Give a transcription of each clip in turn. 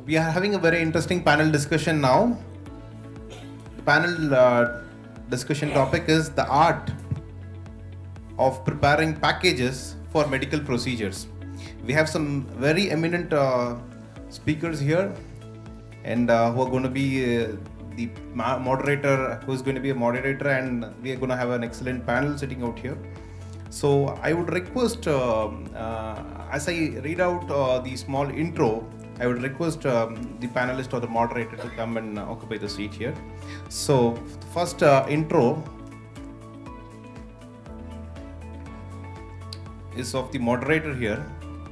we are having a very interesting panel discussion now. The panel discussion topic is the art of preparing packages for medical procedures. We have some very eminent speakers here, and who are going to be the moderator, who is going to be a moderator, and we are going to have an excellent panel sitting out here. So I would request, as I read out the small intro, I would request the panelist or the moderator to come and occupy the seat here. So first intro is of the moderator here,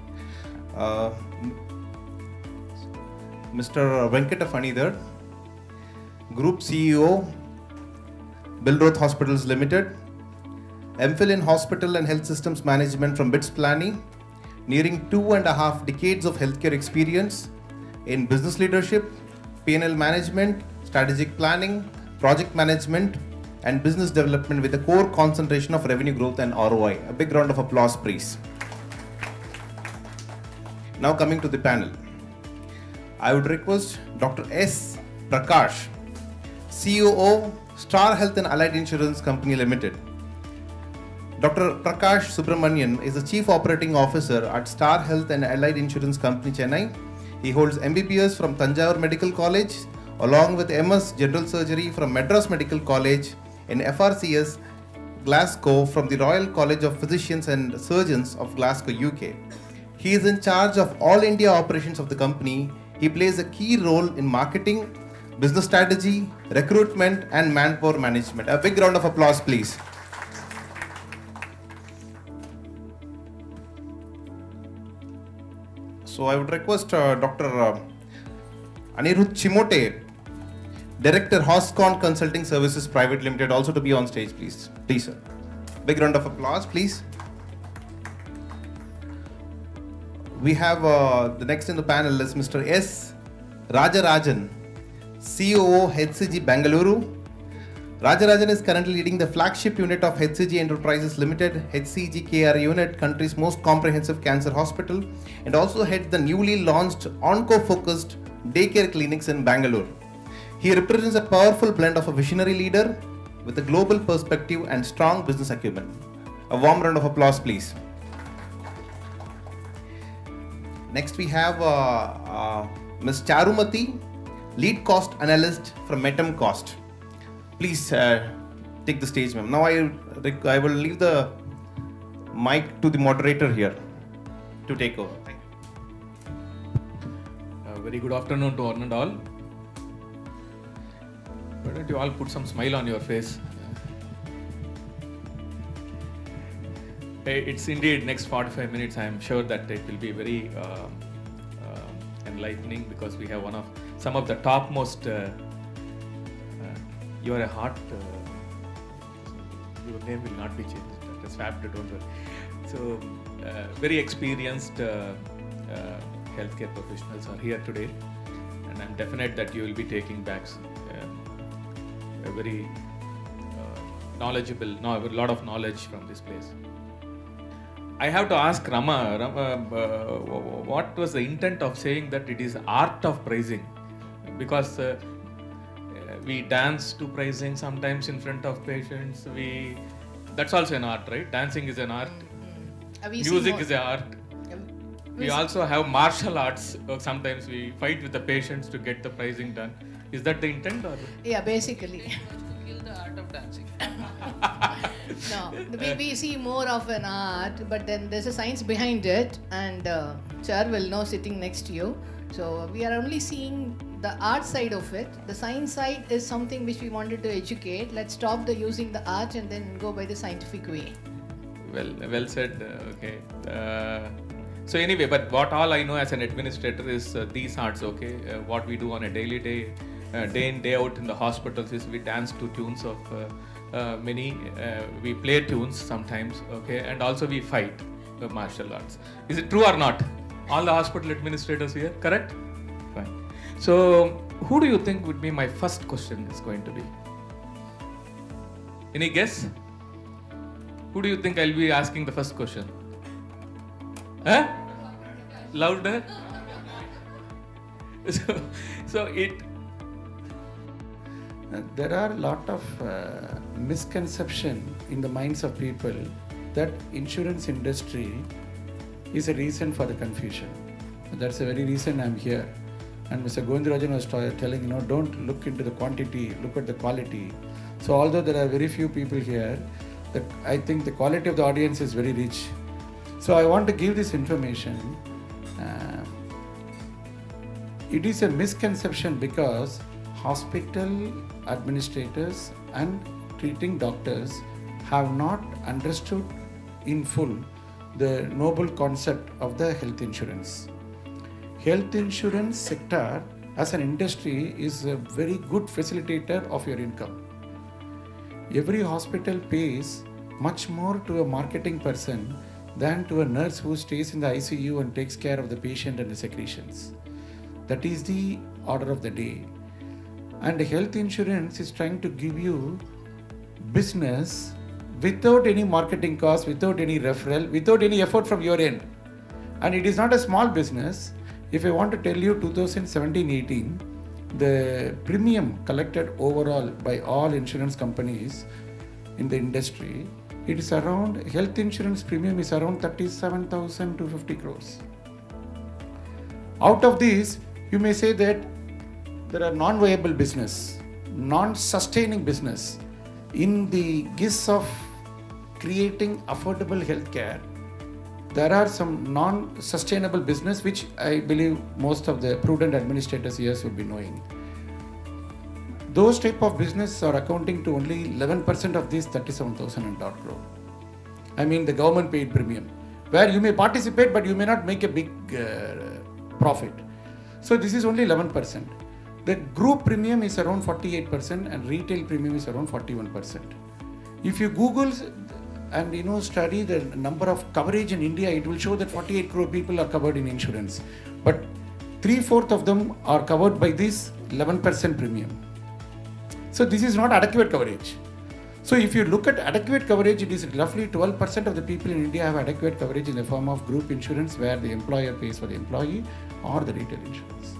Mr. Venkata Fanidhar, Group CEO, Billroth Hospitals Limited, MPhil in Hospital and Health Systems Management from BITS Planning, nearing 2.5 decades of healthcare experience in business leadership, P&L management, strategic planning, project management, and business development with a core concentration of revenue growth and ROI. A big round of applause, please. Now coming to the panel, I would request Dr. S. Prakash, COO, Star Health and Allied Insurance Company Limited. Dr. Prakash Subramanian is the Chief Operating Officer at Star Health and Allied Insurance Company, Chennai. He holds MBBS from Tanjavur Medical College, along with MS General Surgery from Madras Medical College, and FRCS Glasgow from the Royal College of Physicians and Surgeons of Glasgow, UK. He is in charge of all India operations of the company. He plays a key role in marketing, business strategy, recruitment, and manpower management. A big round of applause, please. So I would request Dr. Anirudh Chimote, Director, Hoscon Consulting Services Private Limited, also to be on stage, please. Please, sir. Big round of applause, please. We have the next in the panel is Mr. S. Rajarajan, COO, HCG Bengaluru. Rajarajan is currently leading the flagship unit of HCG Enterprises Limited, HCG KR unit, country's most comprehensive cancer hospital, and also heads the newly launched onco-focused daycare clinics in Bangalore. He represents a powerful blend of a visionary leader with a global perspective and strong business acumen. A warm round of applause, please. Next we have Ms. Charumati, Lead Cost Analyst from Metam Cost. Please take the stage, ma'am. Now I will leave the mic to the moderator here to take over. Thank you. Very good afternoon to one and all. Why don't you all put some smile on your face? It's indeed next 45 minutes. I am sure that it will be very enlightening, because we have some of the topmost. You are a heart. Your name will not be changed. That is fact. Don't worry. So, very experienced healthcare professionals are here today, and I'm definite that you will be taking back a very knowledgeable, a lot of knowledge from this place. I have to ask Rama, what was the intent of saying that it is art of pricing? Because we dance to pricing sometimes in front of patients. That's also an art, right? Dancing is an art. Music is an art. We also have martial arts. Sometimes we fight with the patients to get the pricing done. Is that the intent? Or? Yeah, basically. To kill the art of dancing. No, we see more of an art, but then there's a science behind it, and Char will know sitting next to you. So we are only seeing the art side of it. The science side is something which we wanted to educate. Let's stop using the art and then go by the scientific way. Well said. Okay. So anyway, but what all I know as an administrator is these arts. Okay. What we do on a daily day in, day out in the hospitals is we dance to tunes of many. We play tunes sometimes. Okay, and also we fight martial arts. Is it true or not? All the hospital administrators here, correct? Fine. So, who do you think would be my first question is going to be? Any guess? Who do you think I'll be asking the first question? Huh? Louder? so it. There are a lot of misconception in the minds of people that insurance industry is a reason for the confusion. That's the very reason I'm here. And Mr. Govindarajan was telling, don't look into the quantity, look at the quality. So although there are very few people here, I think the quality of the audience is very rich. So I want to give this information. It is a misconception because hospital administrators and treating doctors have not understood in full the noble concept of the health insurance. Health insurance sector as an industry is a very good facilitator of your income. Every hospital pays much more to a marketing person than to a nurse who stays in the ICU and takes care of the patient and the secretions. That is the order of the day. And health insurance is trying to give you business without any marketing cost, without any referral, without any effort from your end. And it is not a small business. If I want to tell you 2017-18, the premium collected overall by all insurance companies in the industry, it is around, health insurance premium is around 37,250 crores. Out of these, you may say that there are non-viable business, non-sustaining business in the guise of creating affordable healthcare. There are some non-sustainable business which I believe most of the prudent administrators here would be knowing. Those type of business are accounting to only 11% of these 37,000 and odd crore. I mean the government paid premium, where you may participate but you may not make a big profit. So this is only 11%. The group premium is around 48% and retail premium is around 41%. If you Google and study the number of coverage in India, it will show that 48 crore people are covered in insurance. But 3/4 of them are covered by this 11% premium. So this is not adequate coverage. So if you look at adequate coverage, it is roughly 12% of the people in India have adequate coverage in the form of group insurance where the employer pays for the employee or the retail insurance.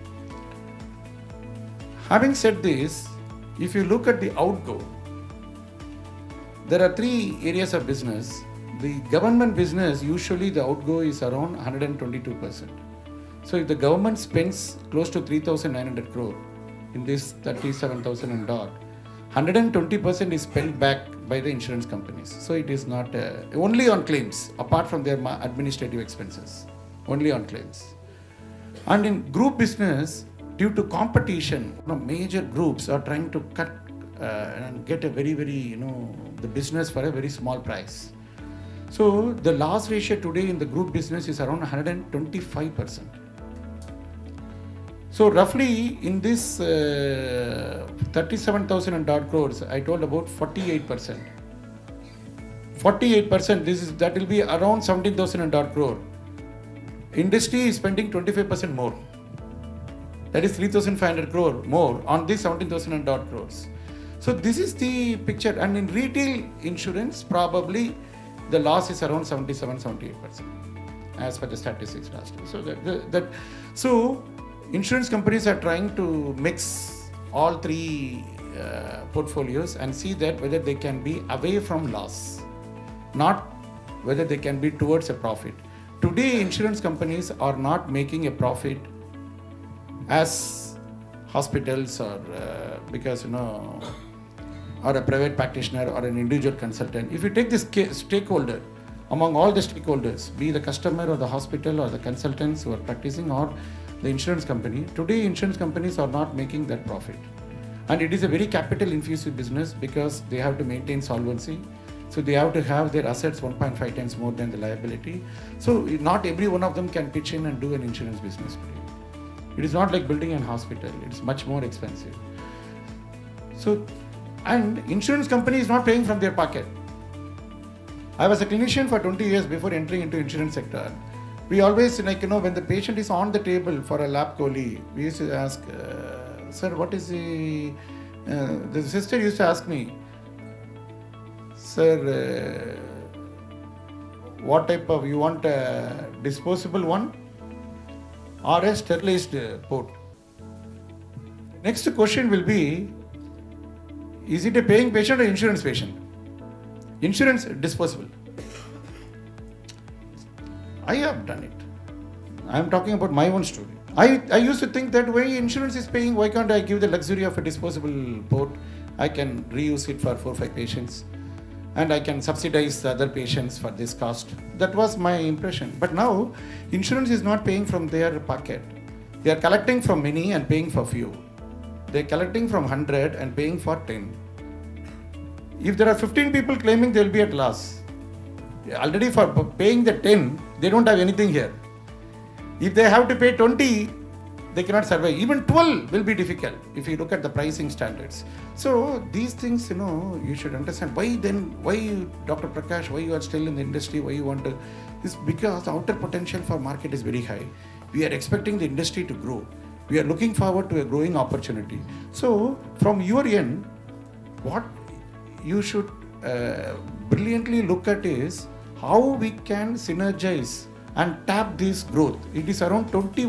Having said this, if you look at the outgo, there are three areas of business. The government business, usually the outgo is around 122%. So if the government spends close to 3,900 crore in this 37,000 and odd, 120% is spent back by the insurance companies. So it is not only on claims, apart from their administrative expenses, only on claims. And in group business, due to competition, major groups are trying to cut and get a very, the business for a very small price. So the loss ratio today in the group business is around 125%. So roughly in this 37,000 and odd crores, I told about 48%. 48%, that will be around 17,000 and odd crore. Industry is spending 25% more. That is 3,500 crore more on this 17,000 and odd crores. So this is the picture. And in retail insurance, probably the loss is around 77-78% as per the statistics last year. So insurance companies are trying to mix all three portfolios and see that whether they can be away from loss, not whether they can be towards a profit. Today, insurance companies are not making a profit as hospitals or because or a private practitioner or an individual consultant. If you take this stakeholder, among all the stakeholders, be the customer or the hospital or the consultants who are practicing or the insurance company, today insurance companies are not making that profit. And it is a very capital intensive business because they have to maintain solvency. So they have to have their assets 1.5 times more than the liability. So not every one of them can pitch in and do an insurance business today. It is not like building a hospital. It's much more expensive. So, and insurance company is not paying from their pocket. I was a clinician for 20 years before entering into insurance sector. We always, when the patient is on the table for a lab chole, we used to ask, sir, what is the sister used to ask me, sir, what type of, you want a disposable one or a sterilized port. Next question will be, is it a paying patient or insurance patient? Insurance disposable. I have done it. I am talking about my own story. I used to think that why insurance is paying, why can't I give the luxury of a disposable port? I can reuse it for 4 or 5 patients and I can subsidize the other patients for this cost. That was my impression. But now, insurance is not paying from their pocket. They are collecting from many and paying for few. They are collecting from 100 and paying for 10. If there are 15 people claiming, they will be at loss. Already for paying the 10, they don't have anything here. If they have to pay 20, they cannot survive. Even 12 will be difficult if you look at the pricing standards. So these things, you should understand. Why Dr. Prakash, why you are still in the industry, why you want to, is because the outer potential for market is very high. We are expecting the industry to grow. We are looking forward to a growing opportunity. So from your end, what you should brilliantly look at is how we can synergize and tap this growth. It is around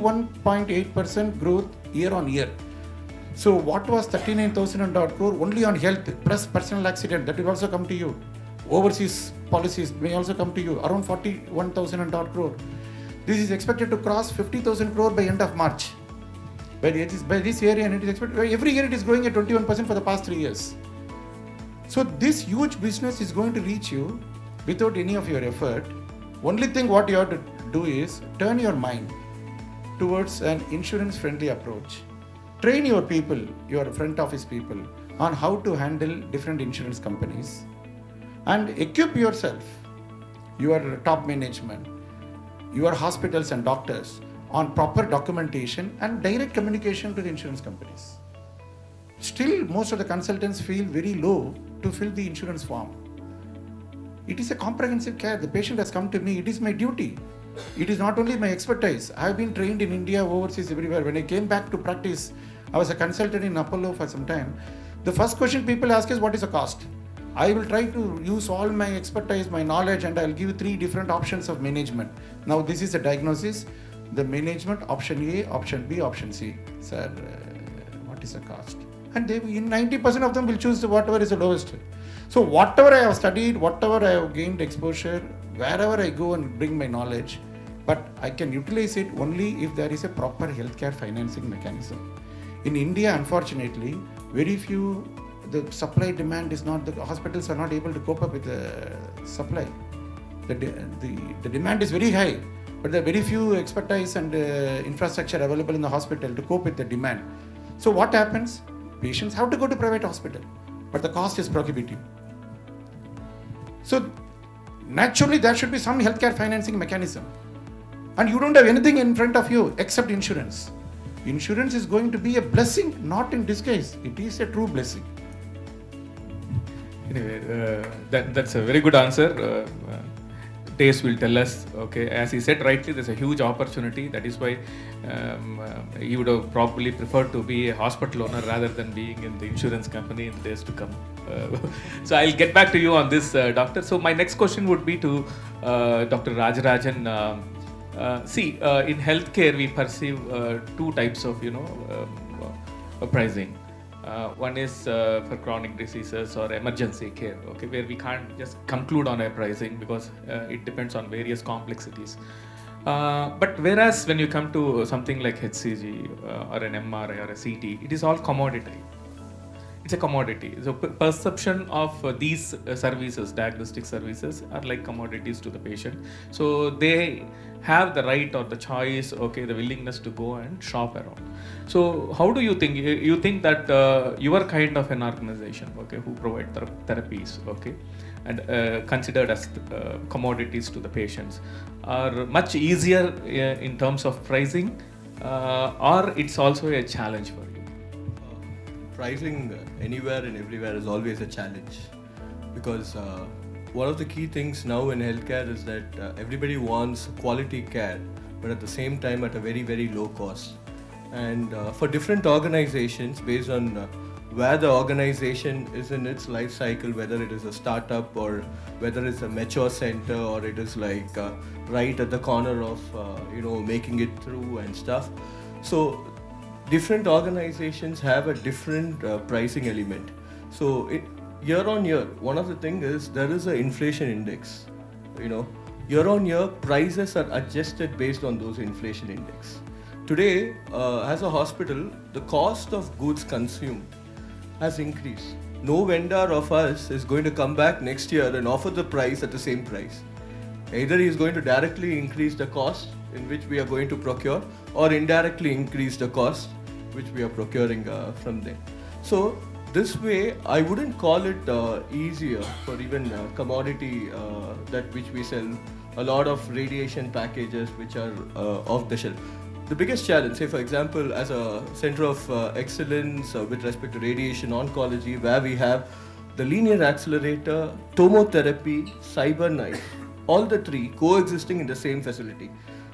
21.8% growth year on year. So what was 39,000 crore only on health plus personal accident, that will also come to you. Overseas policies may also come to you, around 41,000 crore. This is expected to cross 50,000 crore by end of March. By this year, and it is expected, every year it is growing at 21% for the past 3 years. So this huge business is going to reach you without any of your effort. Only thing what you have to do is turn your mind towards an insurance friendly approach. Train your people, your front office people, on how to handle different insurance companies and equip yourself, your top management, your hospitals and doctors on proper documentation and direct communication to the insurance companies. Still, most of the consultants feel very low to fill the insurance form. It is a comprehensive care. The patient has come to me. It is my duty. It is not only my expertise. I have been trained in India, overseas, everywhere. When I came back to practice, I was a consultant in Apollo for some time. The first question people ask is, what is the cost? I will try to use all my expertise, my knowledge, and I will give 3 different options of management. Now, this is a diagnosis. The management, option A, option B, option C. Sir, what is the cost? And they, in 90% of them will choose whatever is the lowest. So whatever I have studied, whatever I have gained exposure, wherever I go and bring my knowledge, but I can utilize it only if there is a proper healthcare financing mechanism. In India, unfortunately, very few, the supply demand is not, the hospitals are not able to cope up with the supply. The demand is very high, but there are very few expertise and infrastructure available in the hospital to cope with the demand. So what happens? Patients have to go to private hospital, but the cost is prohibitive. So naturally there should be some healthcare financing mechanism. And you don't have anything in front of you except insurance. Insurance is going to be a blessing, not in disguise. It is a true blessing. Anyway, that's a very good answer. Days will tell us. Okay, as he said rightly, there's a huge opportunity. That is why he would have probably preferred to be a hospital owner rather than being in the insurance company in the days to come. So I'll get back to you on this, doctor. So my next question would be to Dr. Rajarajan. In healthcare, we perceive 2 types of pricing. One is for chronic diseases or emergency care, okay, where we can't just conclude on a pricing because it depends on various complexities. But whereas when you come to something like HCG or an MRI or a CT, it is all commodity. It's a commodity. So perception of these services, diagnostic services, are like commodities to the patient. So they have the right or the choice, okay, the willingness to go and shop around. So how do you think? You think that your kind of an organization, okay, who provide therapies, okay, and considered as commodities to the patients, are much easier in terms of pricing, or it's also a challenge for you? Pricing anywhere and everywhere is always a challenge, because one of the key things now in healthcare is that everybody wants quality care, but at the same time at a very, very low cost. And for different organizations, based on where the organization is in its life cycle, whether it is a startup or whether it's a mature center or it is like right at the corner of making it through and stuff. So different organizations have a different pricing element. So year on year, one of the things is there is an inflation index. Year on year, prices are adjusted based on those inflation index. Today, as a hospital, the cost of goods consumed has increased. No vendor of us is going to come back next year and offer the price at the same price. Either he is going to directly increase the cost in which we are going to procure, or indirectly increase the cost which we are procuring from them. So this way, I wouldn't call it easier for even commodity that which we sell. A lot of radiation packages which are off the shelf. The biggest challenge, say for example, as a center of excellence with respect to radiation oncology, where we have the linear accelerator, tomotherapy, CyberKnife, all the three coexisting in the same facility.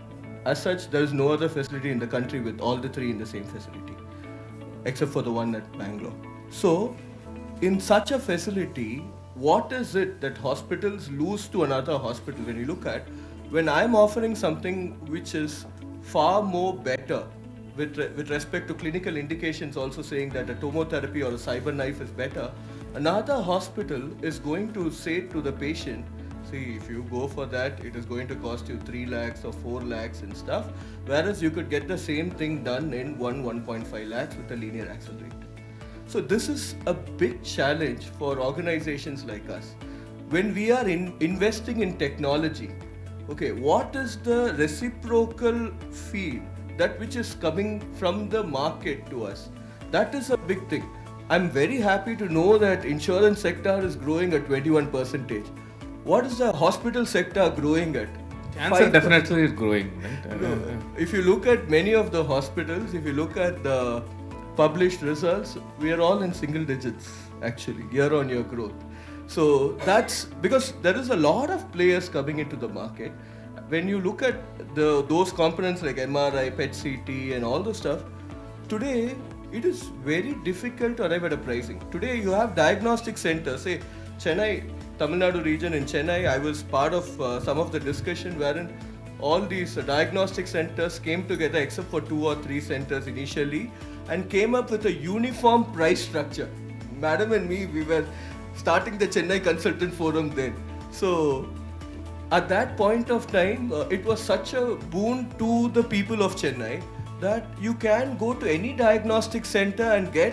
As such, there is no other facility in the country with all the three in the same facility, except for the one at Bangalore. So, in such a facility, what is it that hospitals lose to another hospital? When you look at, when I'm offering something which is far more better with respect to clinical indications, also saying that a tomotherapy or a CyberKnife is better, another hospital is going to say to the patient, see, if you go for that, it is going to cost you 3 lakhs or 4 lakhs and stuff, whereas you could get the same thing done in 1.5 lakhs with a linear accelerator. So this is a big challenge for organizations like us. When we are investing in technology, okay, what is the reciprocal fee, that which is coming from the market to us? That is a big thing. I'm very happy to know that insurance sector is growing at 21%. What is the hospital sector growing at? Cancer 5%. definitely is growing, right? If you look at many of the hospitals, if you look at the published results, we are all in single digits actually, year on year growth. So that's because there is a lot of players coming into the market. When you look at those components like MRI, PET CT and all those stuff, today it is very difficult to arrive at a pricing. Today you have diagnostic centers, say Chennai, Tamil Nadu region in Chennai, I was part of some of the discussion wherein all these diagnostic centers came together except for 2 or 3 centers initially and came up with a uniform price structure. Madam and me, we were starting the Chennai Consultant Forum then. So at that point of time, it was such a boon to the people of Chennai that you can go to any diagnostic center and get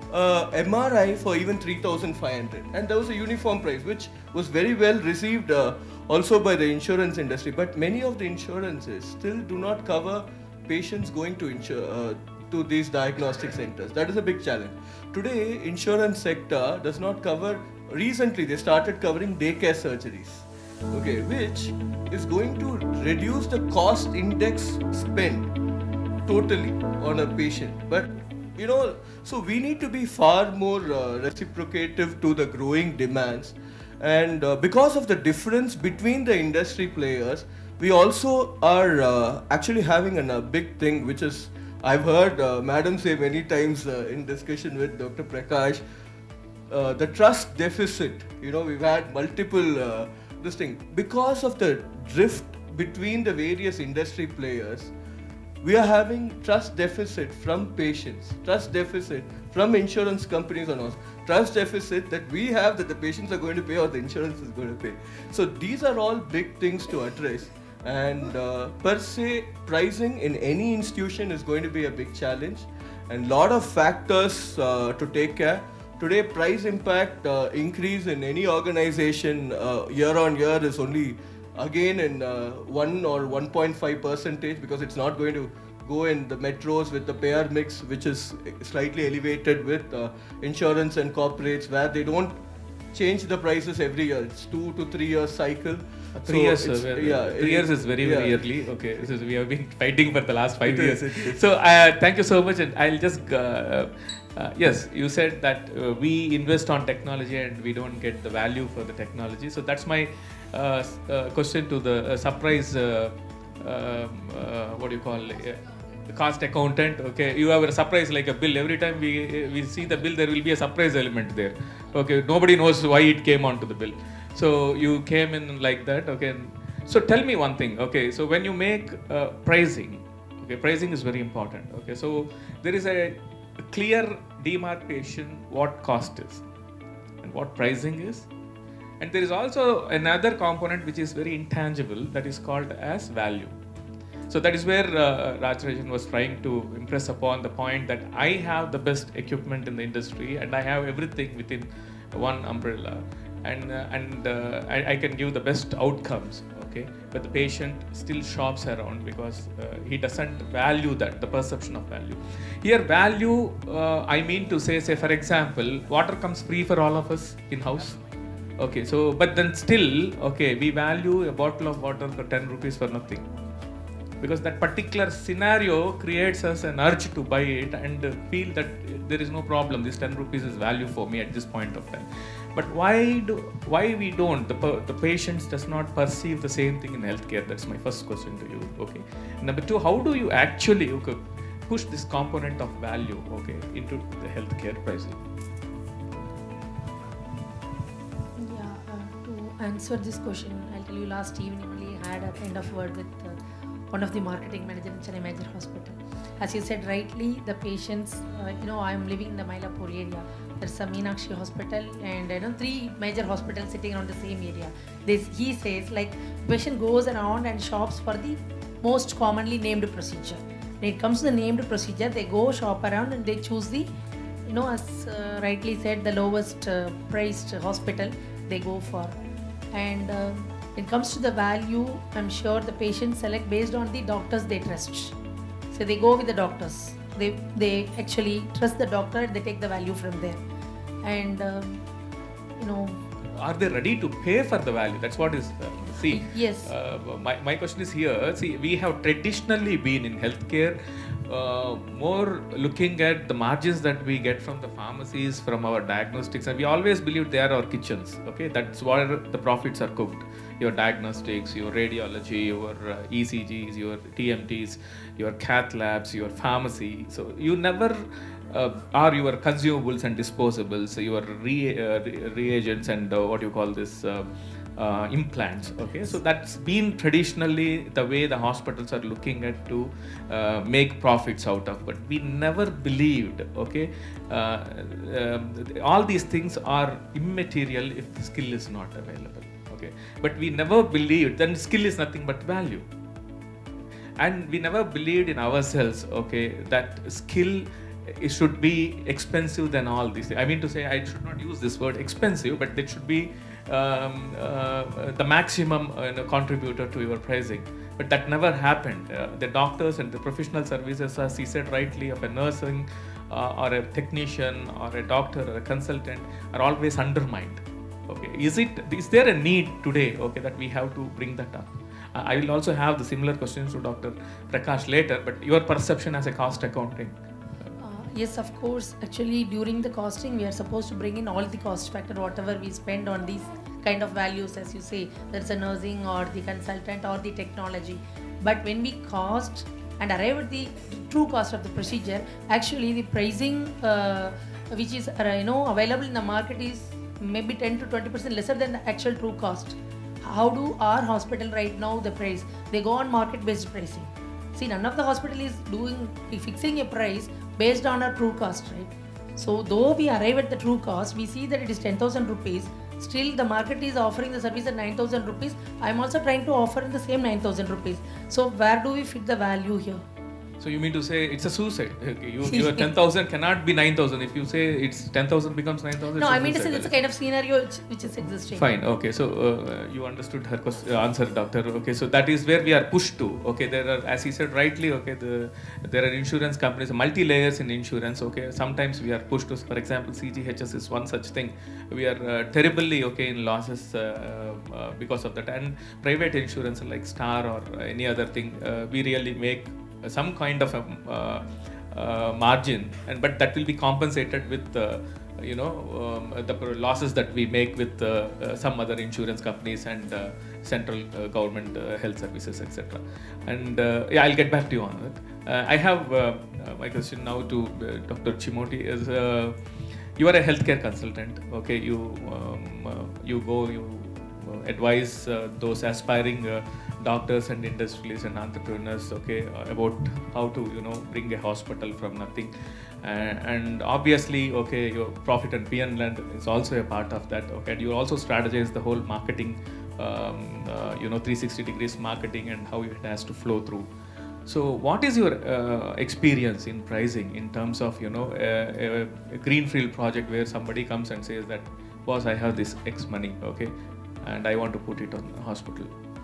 MRI for even 3,500, and there was a uniform price which was very well received also by the insurance industry. But many of the insurances still do not cover patients going to these diagnostic centers. That is a big challenge. Today, insurance sector does not cover. Recently, they started covering daycare surgeries, okay, which is going to reduce the cost index spent totally on a patient. But so we need to be far more reciprocative to the growing demands, and because of the difference between the industry players, we also are actually having a big thing, which is I've heard Madam say many times in discussion with Dr. Prakash, the trust deficit. We've had multiple this thing because of the drift between the various industry players. We are having trust deficit from patients, trust deficit from insurance companies on us, trust deficit that we have that the patients are going to pay or the insurance is going to pay. So these are all big things to address, and per se pricing in any institution is going to be a big challenge and lot of factors to take care. Today price impact increase in any organization year on year is only again in 1 or 1.5%, because it's not going to go in the metros with the payer mix, which is slightly elevated with insurance and corporates, where they don't change the prices every year. It's 2 to 3 years cycle. 3 years. 3 years is very early. Okay, we have been fighting for the last 5 years. It is. So thank you so much, and I'll just yes, you said that we invest on technology and we don't get the value for the technology. So that's my question to the surprise. What do you call? cost accountant. Okay, you have a surprise like a bill. Every time we see the bill, there will be a surprise element there. Okay, nobody knows why it came onto the bill. So you came in like that. Okay, so tell me one thing. Okay, so when you make pricing, okay, pricing is very important. Okay, so there is a clear demarcation what cost is and what pricing is. And there is also another component which is very intangible, that is called as value. So that is where Rajarajan was trying to impress upon the point that I have the best equipment in the industry and I have everything within one umbrella, and I can give the best outcomes. Okay, but the patient still shops around because he doesn't value that, the perception of value. Here value, I mean to say for example, water comes free for all of us in house. Okay, so but then still, okay, we value a bottle of water for 10 rupees for nothing, because that particular scenario creates us an urge to buy it and feel that there is no problem, this 10 rupees is value for me at this point of time. But why we don't, the patients does not perceive the same thing in healthcare? That's my first question to you. Okay, number two, how do you actually push this component of value, okay, into the healthcare pricing? To answer this question, I'll tell you, last evening only I had a kind of word with one of the marketing manager in Chennai Major Hospital. As you said rightly, the patients, I'm living in the Mylapore area. There's a Meenakshi hospital and 3 major hospitals sitting around the same area. He says, like, patient goes around and shops for the most commonly named procedure. When it comes to the named procedure, they go shop around and they choose the, as rightly said, the lowest priced hospital they go for. And when it comes to the value, I'm sure the patients select based on the doctors they trust. So they go with the doctors. They actually trust the doctor, they take the value from there. And, are they ready to pay for the value? That's what is, see. Yes. My question is here, see, we have traditionally been in healthcare more looking at the margins that we get from the pharmacies, from our diagnostics, and we always believe they are our kitchens. Okay, that's where the profits are cooked. Your diagnostics, your radiology, your ECGs, your TMTs, your cath labs, your pharmacy. So you never are your consumables and disposables, your reagents and what you call this implants. Okay, so that's been traditionally the way the hospitals are looking at to make profits out of. But we never believed, okay, all these things are immaterial if the skill is not available. Okay, but we never believed then skill is nothing but value, and we never believed in ourselves, okay, that skill it should be expensive than all these things. I mean to say, I should not use this word expensive, but it should be the maximum contributor to your pricing. But that never happened. The doctors and the professional services, as he said rightly, of a nursing or a technician or a doctor or a consultant are always undermined. Okay, is there a need today, okay, that we have to bring that up? I will also have the similar questions to Dr. Prakash later, but your perception as a cost accounting. Yes, of course. Actually, during the costing, we are supposed to bring in all the cost factor, whatever we spend on these kind of values, as you say, there's a nursing or the consultant or the technology. But when we cost and arrive at the true cost of the procedure, actually the pricing which is available in the market is maybe 10 to 20% lesser than the actual true cost. How do our hospital right now the price? They go on market-based pricing. See, none of the hospital is fixing a price based on our true cost, right? So though we arrive at the true cost, we see that it is 10,000 rupees. Still the market is offering the service at 9,000 rupees. I am also trying to offer in the same 9,000 rupees. So where do we fit the value here? So you mean to say it's a suicide? Okay, your 10,000 cannot be 9,000. If you say it's 10,000 becomes 9,000. No, I mean to say it's a kind of scenario which is existing. Fine. Okay. So you understood her answer, doctor. Okay. So that is where we are pushed to. Okay. There are, as he said rightly. Okay. There are insurance companies, multi layers in insurance. Okay. Sometimes we are pushed to, for example, CGHS is one such thing. We are terribly in losses because of that. And private insurance like Star or any other thing, we really make some kind of a margin, but that will be compensated with the losses that we make with some other insurance companies and central government health services, etc. And I'll get back to you on that. I have my question now to Dr. Chimoti is you are a healthcare consultant. Okay, you go advise those aspiring doctors and industrialists and entrepreneurs, okay, about how to bring a hospital from nothing, and obviously, okay, your profit and P&L is also a part of that, okay, and you also strategize the whole marketing, 360 degrees marketing and how it has to flow through. So what is your experience in pricing in terms of a greenfield project where somebody comes and says that, boss, I have this X money, okay, and I want to put it on a hospital?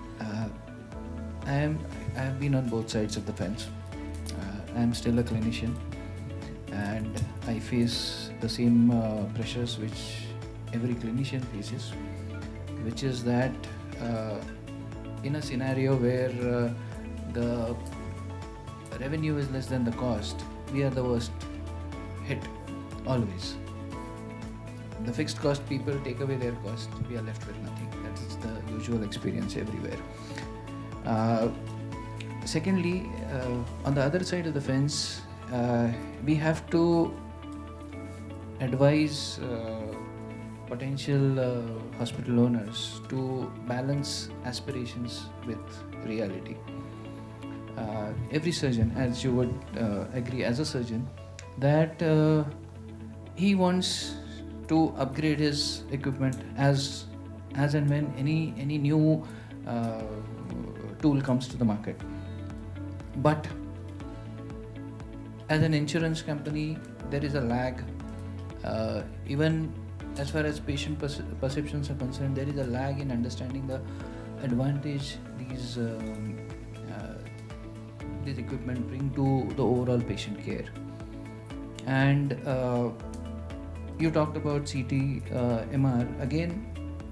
I have been on both sides of the fence. I am still a clinician, and I face the same pressures which every clinician faces, which is that in a scenario where the revenue is less than the cost, we are the worst hit always. The fixed cost people take away their cost, we are left with nothing. That is the usual experience everywhere. Secondly, on the other side of the fence, we have to advise potential hospital owners to balance aspirations with reality. Every surgeon, as you would agree as a surgeon, that he wants to upgrade his equipment as and when any new tool comes to the market. But as an insurance company, there is a lag. Even as far as patient perceptions are concerned, there is a lag in understanding the advantage these equipment bring to the overall patient care. And you talked about CT, MR. Again,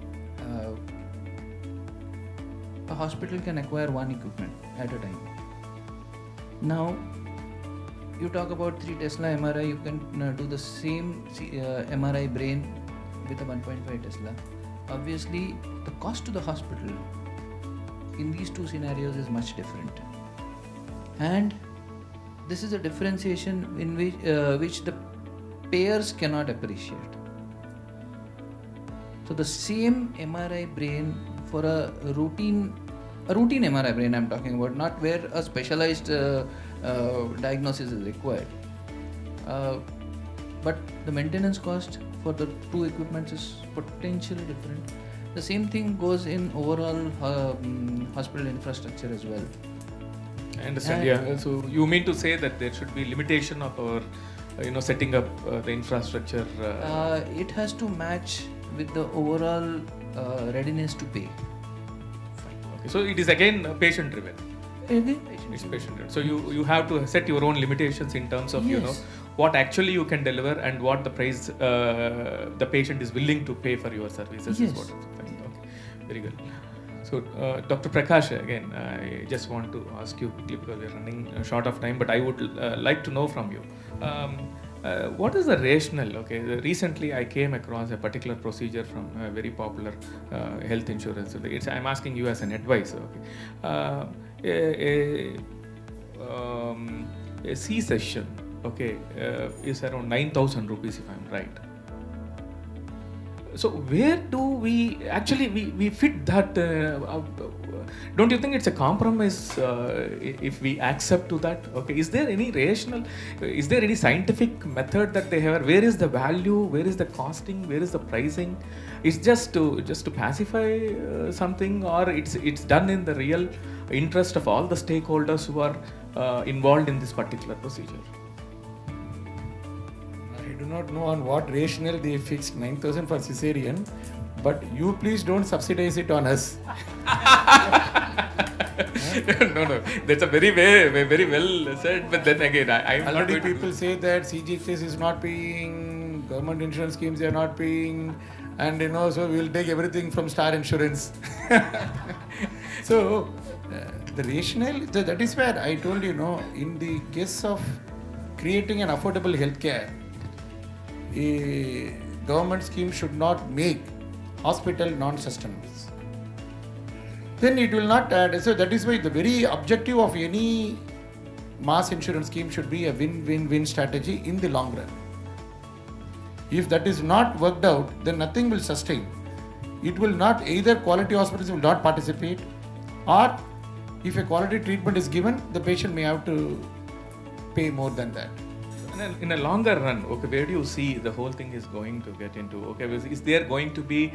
a hospital can acquire one equipment at a time. Now, you talk about 3 Tesla MRI, you can do the same MRI brain with a 1.5 Tesla. Obviously, the cost to the hospital in these two scenarios is much different. And this is a differentiation in which the payers cannot appreciate. So the same MRI brain for a routine MRI brain I'm talking about, not where a specialized diagnosis is required. But the maintenance cost for the two equipments is potentially different. The same thing goes in overall hospital infrastructure as well. I understand. Yeah. So you mean to say that there should be limitation of our, setting up the infrastructure? It has to match with the overall readiness to pay. Okay. So it is again patient driven. It's patient driven. So you have to set your own limitations in terms of what actually you can deliver and what the price the patient is willing to pay for your services. Yes. Is what I'm saying. Okay. Very good. So, Dr. Prakash, again, I just want to ask you quickly because we are running short of time, but I would like to know from you. What is the rationale? Okay, recently I came across a particular procedure from a very popular health insurance. I'm asking you as an advisor. Okay, a C-section, okay, is around 9,000 rupees if I'm right. So where do we actually we fit that? Don't you think it's a compromise if we accept to that? Okay, is there any rational, is there any scientific method that they have? Where is the value? Where is the costing? Where is the pricing? It's just to pacify something, or it's done in the real interest of all the stakeholders who are involved in this particular procedure? I do not know on what rationale they fixed 9,000 for cesarean, but you please don't subsidize it on us. No, that's a very well said. But then again, I'm not already going to people say that CGHS is not paying, government insurance schemes they are not paying, and so we will take everything from Star Insurance. So the rationale, that is where I told you, in the case of creating an affordable healthcare, a government scheme should not make hospital non-sustainable. Then it will not add. So that is why the very objective of any mass insurance scheme should be a win-win-win strategy in the long run. If that is not worked out, then nothing will sustain. It will not, either quality hospitals will not participate, or if a quality treatment is given, the patient may have to pay more than that. In a longer run, okay, where do you see the whole thing is going to get into? Okay, is there going to be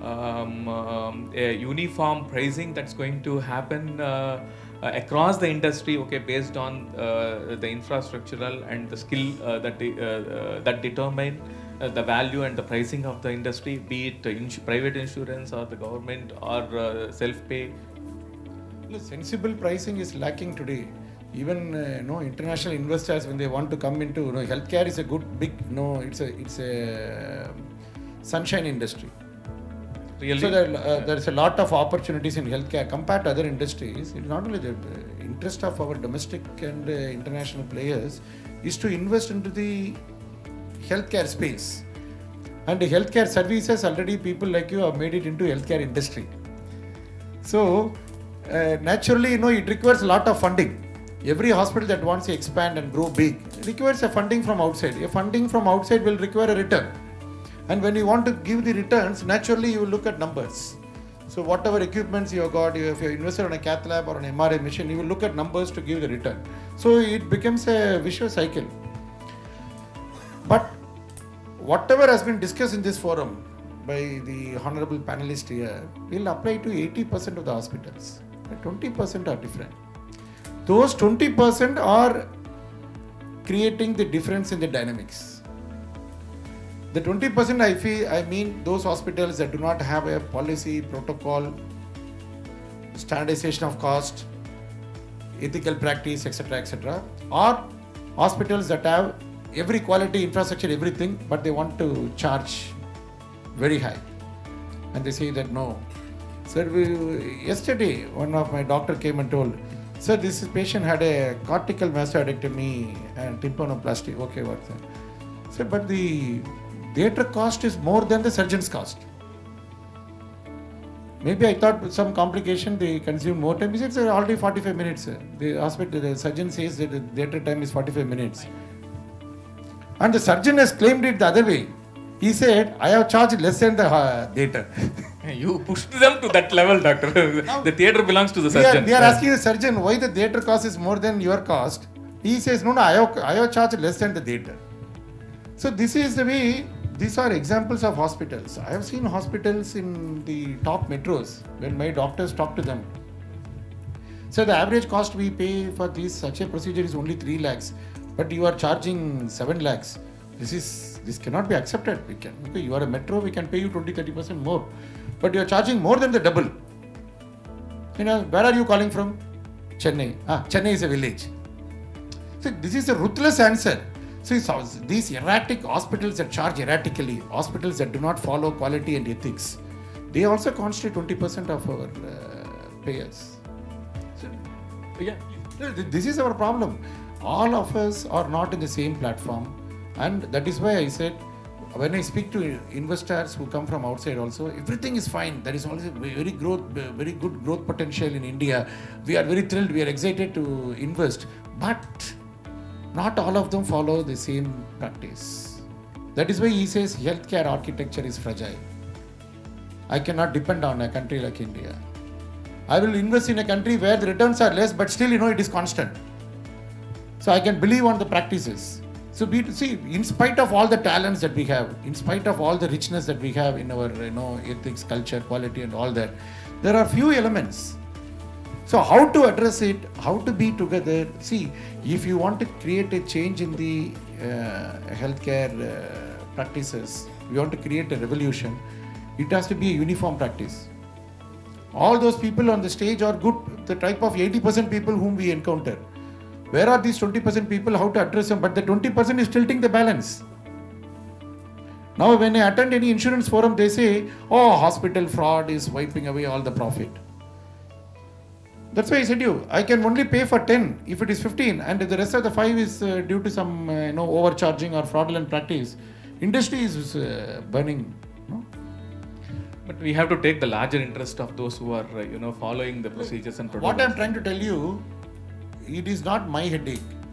a uniform pricing that's going to happen across the industry? Okay, based on the infrastructural and the skill that determine the value and the pricing of the industry, be it private insurance or the government or self-pay. Sensible pricing is lacking today. Even international investors, when they want to come into healthcare, is a good big it's a sunshine industry. Really? So there's a lot of opportunities in healthcare compared to other industries. It's not only the interest of our domestic and international players is to invest into the healthcare space, and the healthcare services already people like you have made it into healthcare industry. So naturally, it requires a lot of funding. Every hospital that wants to expand and grow big requires a funding from outside. A funding from outside will require a return. And when you want to give the returns, naturally you will look at numbers. So whatever equipments you have got, if you invested on a cath lab or an MRI machine, you will look at numbers to give the return. So it becomes a vicious cycle. But whatever has been discussed in this forum by the honorable panelist here will apply to 80% of the hospitals. But 20% are different. Those 20% are creating the difference in the dynamics. The 20% I mean those hospitals that do not have a policy, protocol, standardization of cost, ethical practice, etc., or hospitals that have every quality, infrastructure, everything, but they want to charge very high. And they say that no. Sir, yesterday one of my doctor came and told, sir, this patient had a cortical mastoidectomy and tympanoplasty. Okay, what's that? Sir, but the theatre cost is more than the surgeon's cost. Maybe I thought with some complication they consume more time. He said, sir, already 45 minutes. Sir. The surgeon says that the theatre time is 45 minutes. And the surgeon has claimed it the other way. He said, I have charged less than the theatre. You pushed them to that level, doctor. The theatre belongs to the surgeon. We are asking the surgeon why the theatre cost is more than your cost. He says, no, I have charged less than the theatre. So this is the way, these are examples of hospitals. I have seen hospitals in the top metros when my doctors talk to them. So the average cost we pay for such a procedure is only 3 lakhs, but you are charging 7 lakhs. This cannot be accepted. Okay, you are a metro, we can pay you 20-30% more. But you are charging more than the double. Where are you calling from? Chennai. Chennai is a village. So this is a ruthless answer. So these erratic hospitals that charge erratically, hospitals that do not follow quality and ethics, they also constitute 20% of our payers. So, yeah, this is our problem. All of us are not in the same platform. And that is why I said, when I speak to investors who come from outside also, everything is fine. There is always very good growth potential in India. We are very thrilled, we are excited to invest. But not all of them follow the same practice. That is why he says healthcare architecture is fragile. I cannot depend on a country like India. I will invest in a country where the returns are less, but still it is constant. So I can believe on the practices. So in spite of all the talents that we have, in spite of all the richness that we have in our ethics, culture, quality and all that, there are few elements. So how to address it, how to be together. See, if you want to create a change in the healthcare practices, you want to create a revolution, it has to be a uniform practice. All those people on the stage are good, the type of 80% people whom we encounter. Where are these 20% people, how to address them? But the 20% is tilting the balance. Now when I attend any insurance forum, they say, oh, hospital fraud is wiping away all the profit. That's why I said I can only pay for 10 if it is 15 and the rest of the 5 is due to some overcharging or fraudulent practice. Industry is burning. No? But we have to take the larger interest of those who are following the procedures and protocols. What I am trying to tell you, it is not my headache.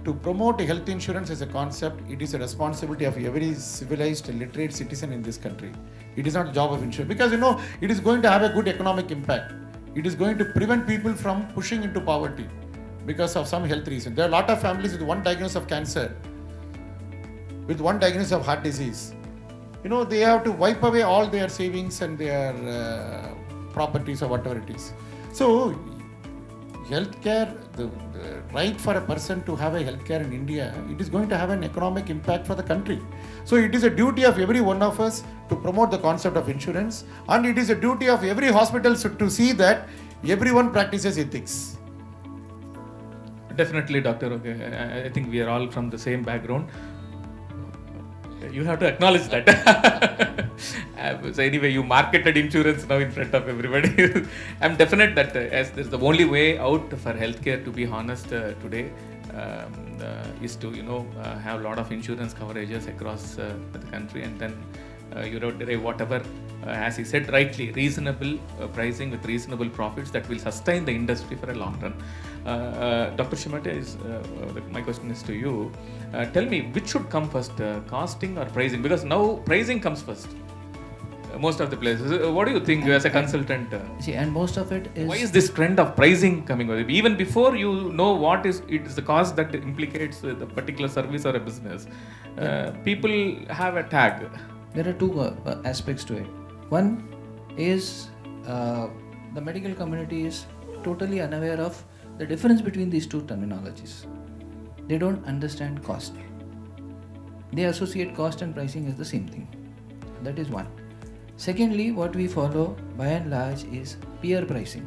to promote health insurance as a concept, it is a responsibility of every civilized, literate citizen in this country. It is not a job of insurance, because it is going to have a good economic impact. It is going to prevent people from pushing into poverty because of some health reason. There are a lot of families with one diagnosis of cancer, with one diagnosis of heart disease. They have to wipe away all their savings and their properties or whatever it is. So, healthcare, the right for a person to have a healthcare in India, it is going to have an economic impact for the country. So, it is a duty of every one of us to promote the concept of insurance, and it is a duty of every hospital to see that everyone practices ethics. Definitely, doctor. Okay, I think we are all from the same background. You have to acknowledge that. So anyway, you marketed insurance now in front of everybody. I'm definite that as there's the only way out for healthcare, to be honest, today is to have a lot of insurance coverages across the country, and then derive whatever, as he said rightly, reasonable pricing with reasonable profits that will sustain the industry for a long run. Dr. Shimate, my question is to you. Tell me, which should come first, costing or pricing? Because now pricing comes first. Most of the places. What do you think as a consultant? See, and most of it is... Why is this trend of pricing coming? Even before you know what is the cost that implicates the particular service or a business, people have a tag. There are two aspects to it. One is the medical community is totally unaware of the difference between these two terminologies. They don't understand cost. They associate cost and pricing as the same thing. That is one. Secondly, what we follow by and large is peer pricing.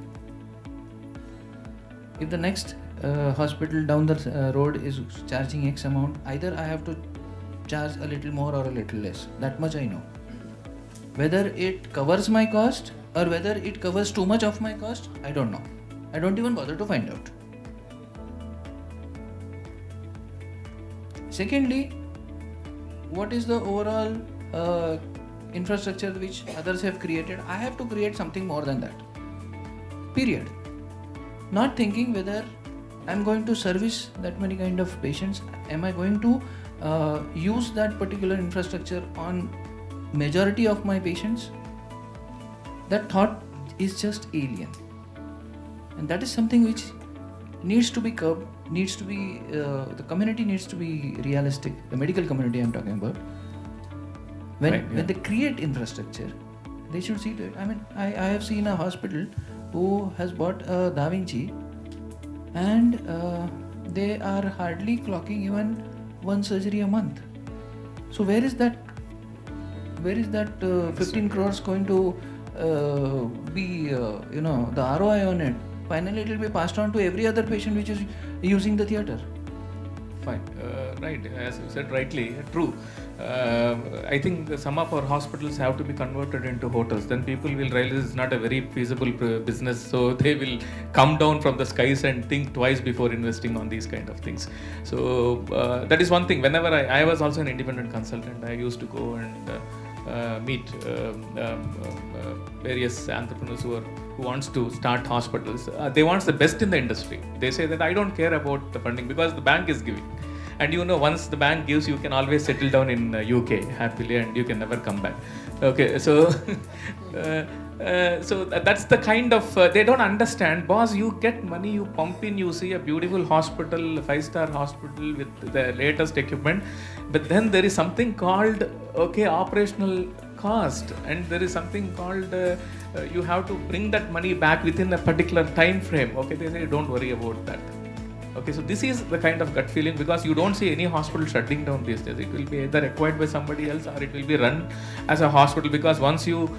If the next hospital down the road is charging X amount, either I have to charge a little more or a little less. That much I know. Whether it covers my cost or whether it covers too much of my cost, I don't know. I don't even bother to find out. Secondly, what is the overall infrastructure which others have created? I have to create something more than that. Period. Not thinking whether I'm going to service that many kind of patients. Am I going to use that particular infrastructure on majority of my patients? That thought is just alien. And that is something which needs to be curbed, the community needs to be realistic. The medical community I'm talking about. When they create infrastructure, they should see to it. I mean, I have seen a hospital who has bought a Da Vinci, and they are hardly clocking even one surgery a month. So where is that 15 crores going to be, the ROI on it? Finally, it will be passed on to every other patient which is using the theatre. Fine. Right, as you said rightly, true. I think some of our hospitals have to be converted into hotels. Then people will realize it's not a very feasible business, so they will come down from the skies and think twice before investing on these kind of things. So that is one thing. Whenever I was also an independent consultant, I used to go and meet various entrepreneurs who wants to start hospitals. They want the best in the industry. They say that I don't care about the funding because the bank is giving. And once the bank gives, you can always settle down in UK happily and you can never come back. Okay, so so that's the kind of, they don't understand. Boss, you get money, you pump in, you see a beautiful hospital, 5-star hospital with the latest equipment. But then there is something called, operational cost. And there is something called, you have to bring that money back within a particular time frame. Okay, they say, don't worry about that. Okay, so this is the kind of gut feeling, because you don't see any hospital shutting down these days. It will be either acquired by somebody else or it will be run as a hospital, because once you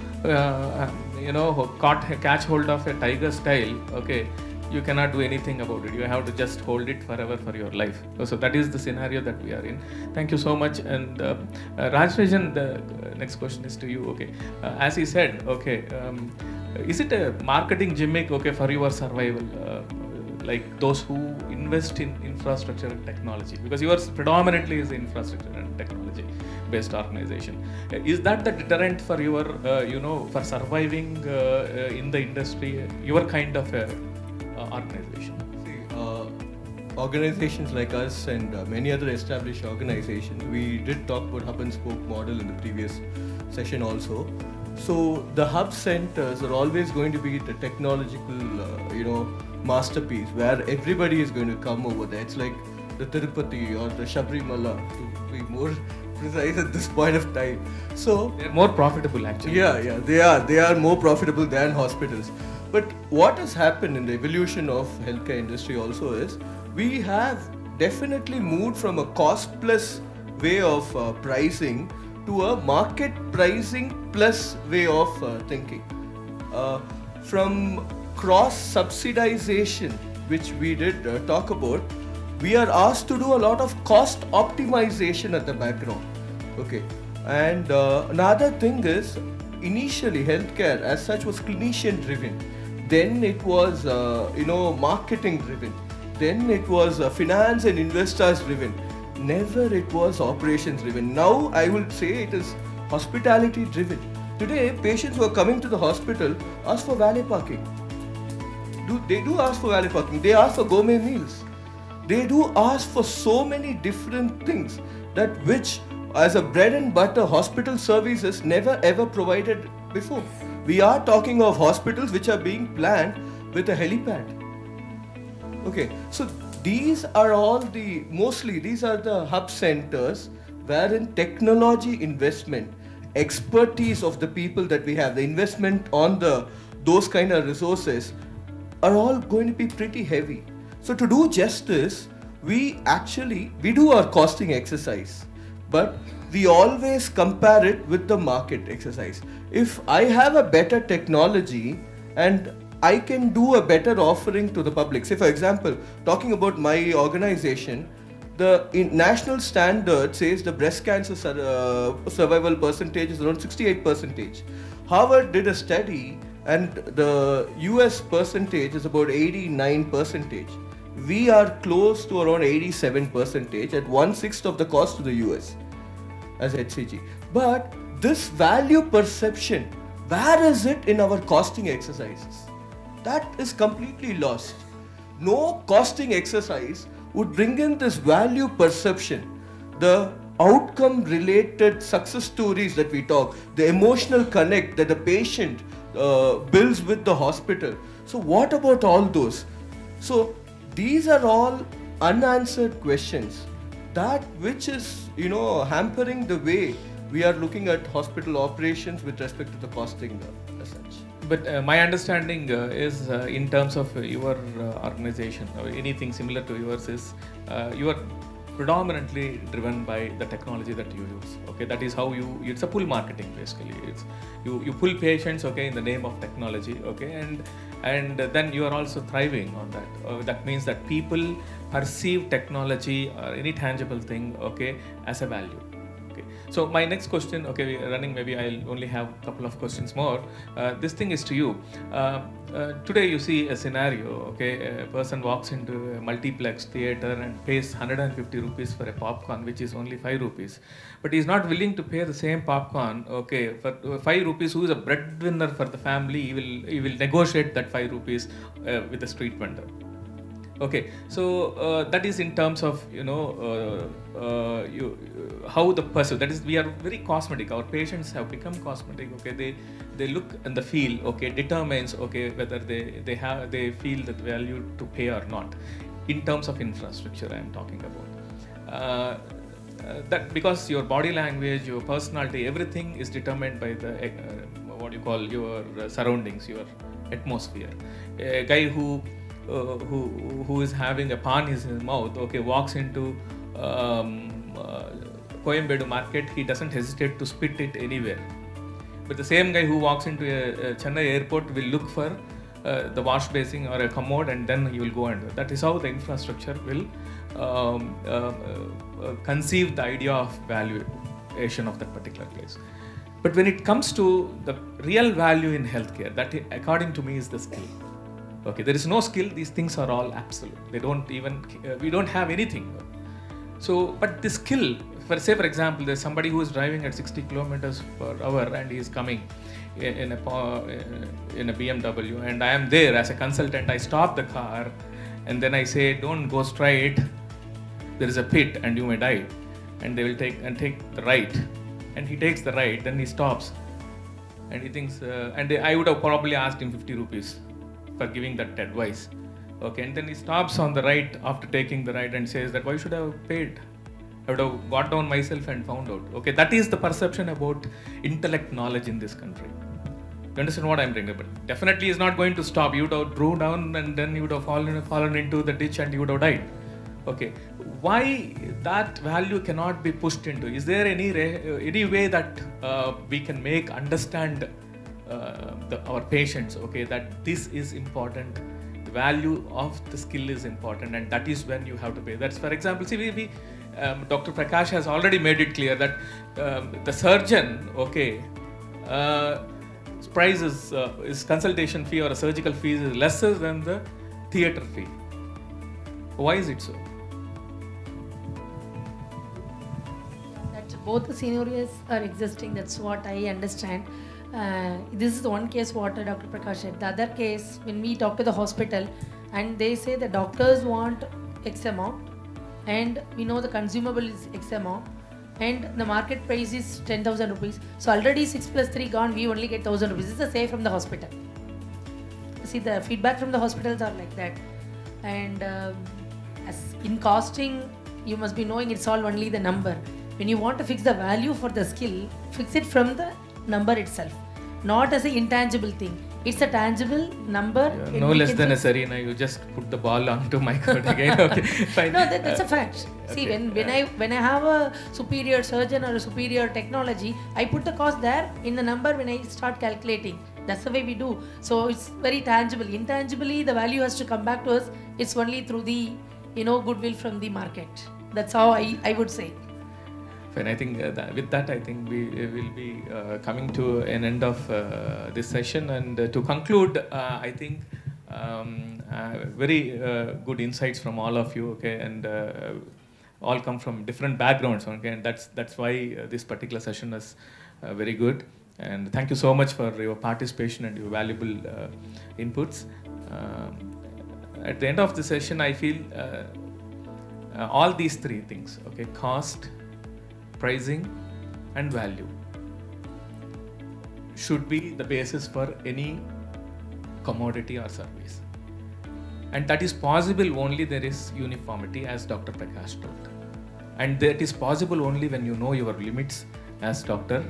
catch hold of a tiger's tail, okay, you cannot do anything about it. You have to just hold it forever for your life. So that is the scenario that we are in. Thank you so much. And Rajrajan, the next question is to you. Okay, as he said, is it a marketing gimmick, for your survival? Like those who invest in infrastructure and technology, because yours predominantly is infrastructure and technology based organization. Is that the deterrent for your, for surviving in the industry, your kind of organization? See, organizations like us and many other established organizations, we did talk about hub and spoke model in the previous session also. So the hub centers are always going to be the technological, masterpiece where everybody is going to come over there. It's like the Tirupati or the Shabrimala, to be more precise at this point of time. So They're more profitable actually. yeah, they are more profitable than hospitals. But what has happened in the evolution of healthcare industry also is we have definitely moved from a cost plus way of pricing to a market pricing plus way of thinking. From cross subsidization, which we did talk about, we are asked to do a lot of cost optimization at the background. Okay, and another thing is, initially healthcare as such was clinician driven, then it was marketing driven, then it was finance and investors driven, never it was operations driven. Now I will say it is hospitality driven. Today patients who are coming to the hospital ask for valet parking. They do ask for valet parking, they ask for gourmet meals, they do ask for so many different things that which as a bread and butter hospital services never ever provided before. We are talking of hospitals which are being planned with a helipad. Okay, so these are these are the hub centers wherein technology investment, expertise of the people that we have, the investment on those kind of resources are all going to be pretty heavy. So to do justice, we do our costing exercise, but we always compare it with the market exercise. If I have a better technology and I can do a better offering to the public, say for example, talking about my organization, the national standard says the breast cancer survival percentage is around 68%. Harvard did a study and the US percentage is about 89%. We are close to around 87% at 1/6 of the cost to the US as HCG. But this value perception, where is it in our costing exercises? That is completely lost. No costing exercise would bring in this value perception, the outcome related success stories that we talk, the emotional connect that the patient builds with the hospital. So what about all those? So these are all unanswered questions, that which is hampering the way we are looking at hospital operations with respect to the costing as such. But my understanding is in terms of your organization or anything similar to yours is you are predominantly driven by the technology that you use. Okay, that is how it's a pull marketing basically. It's you pull patients, okay, in the name of technology, okay, and then you are also thriving on that. That means that people perceive technology or any tangible thing, okay, as a value. So my next question, okay, we are running, maybe I'll only have a couple of questions more. This thing is to you. Today you see a scenario, okay, a person walks into a multiplex theater and pays 150 rupees for a popcorn, which is only 5 rupees. But he's not willing to pay the same popcorn, okay, for 5 rupees, who is a breadwinner for the family, he will negotiate that 5 rupees with the street vendor. Okay, so that is in terms of how the person, that is, we are very cosmetic. Our patients have become cosmetic. Okay, they look and the feel, okay, determines, okay, whether they feel that value to pay or not. In terms of infrastructure, I am talking about that, because your body language, your personality, everything is determined by the what you call your surroundings, your atmosphere. A guy who is having a pan in his mouth, okay, walks into Coimbatore market, he doesn't hesitate to spit it anywhere. But the same guy who walks into a Chennai airport will look for the wash basin or a commode, and then he will go under. That is how the infrastructure will conceive the idea of valuation of that particular place. But when it comes to the real value in healthcare, that according to me is the skill. Okay, there is no skill, these things are all absolute. They don't even, we don't have anything. So, but the skill, for example, there's somebody who is driving at 60 kilometers per hour and he is coming in a BMW, and I am there as a consultant. I stop the car and then I say, don't go straight, there is a pit and you may die. And they will take the right. And he takes the right, then he stops. And he thinks, I would have probably asked him 50 rupees for giving that advice. Okay, and then he stops on the right after taking the right and says that, why should I have paid? I would have got down myself and found out. Okay, that is the perception about intellect knowledge in this country. You understand what I'm bringing? But definitely is not going to stop. You would have drew down and then you would have fallen into the ditch and you would have died. Okay, why that value cannot be pushed into? Is there any way that we can understand our patients? Okay, that this is important. The value of the skill is important, and that is when you have to pay. That's, for example, see, Dr. Prakash has already made it clear that the surgeon, okay, price is his consultation fee or a surgical fee is lesser than the theatre fee. Why is it so? That both the scenarios are existing. That's what I understand. This is one case what Dr. Prakash said. The other case, when we talk to the hospital and they say the doctors want X amount and we know the consumable is X amount and the market price is 10,000 rupees. So already 6 plus 3 gone, we only get 1,000 rupees. This is the say from the hospital. See, the feedback from the hospitals are like that. And as in costing, you must be knowing it's all only the number. When you want to fix the value for the skill, fix it from the number itself, not as an intangible thing. It's a tangible number. Yeah, no less than a Serena. You just put the ball onto my court again. Okay, fine. No, that's a fact. See, when I have a superior surgeon or a superior technology, I put the cost there in the number when I start calculating. That's the way we do. So it's very tangible. Intangibly, the value has to come back to us. It's only through the goodwill from the market. That's how I would say. And I think with that, I think we will be coming to an end of this session. And to conclude, I think very good insights from all of you. Okay, and all come from different backgrounds. Okay, and that's why this particular session is very good. And thank you so much for your participation and your valuable inputs. At the end of the session, I feel all these three things. Okay, cost, pricing and value should be the basis for any commodity or service. And that is possible only there is uniformity, as Dr. Prakash told. And that is possible only when you know your limits, as Dr.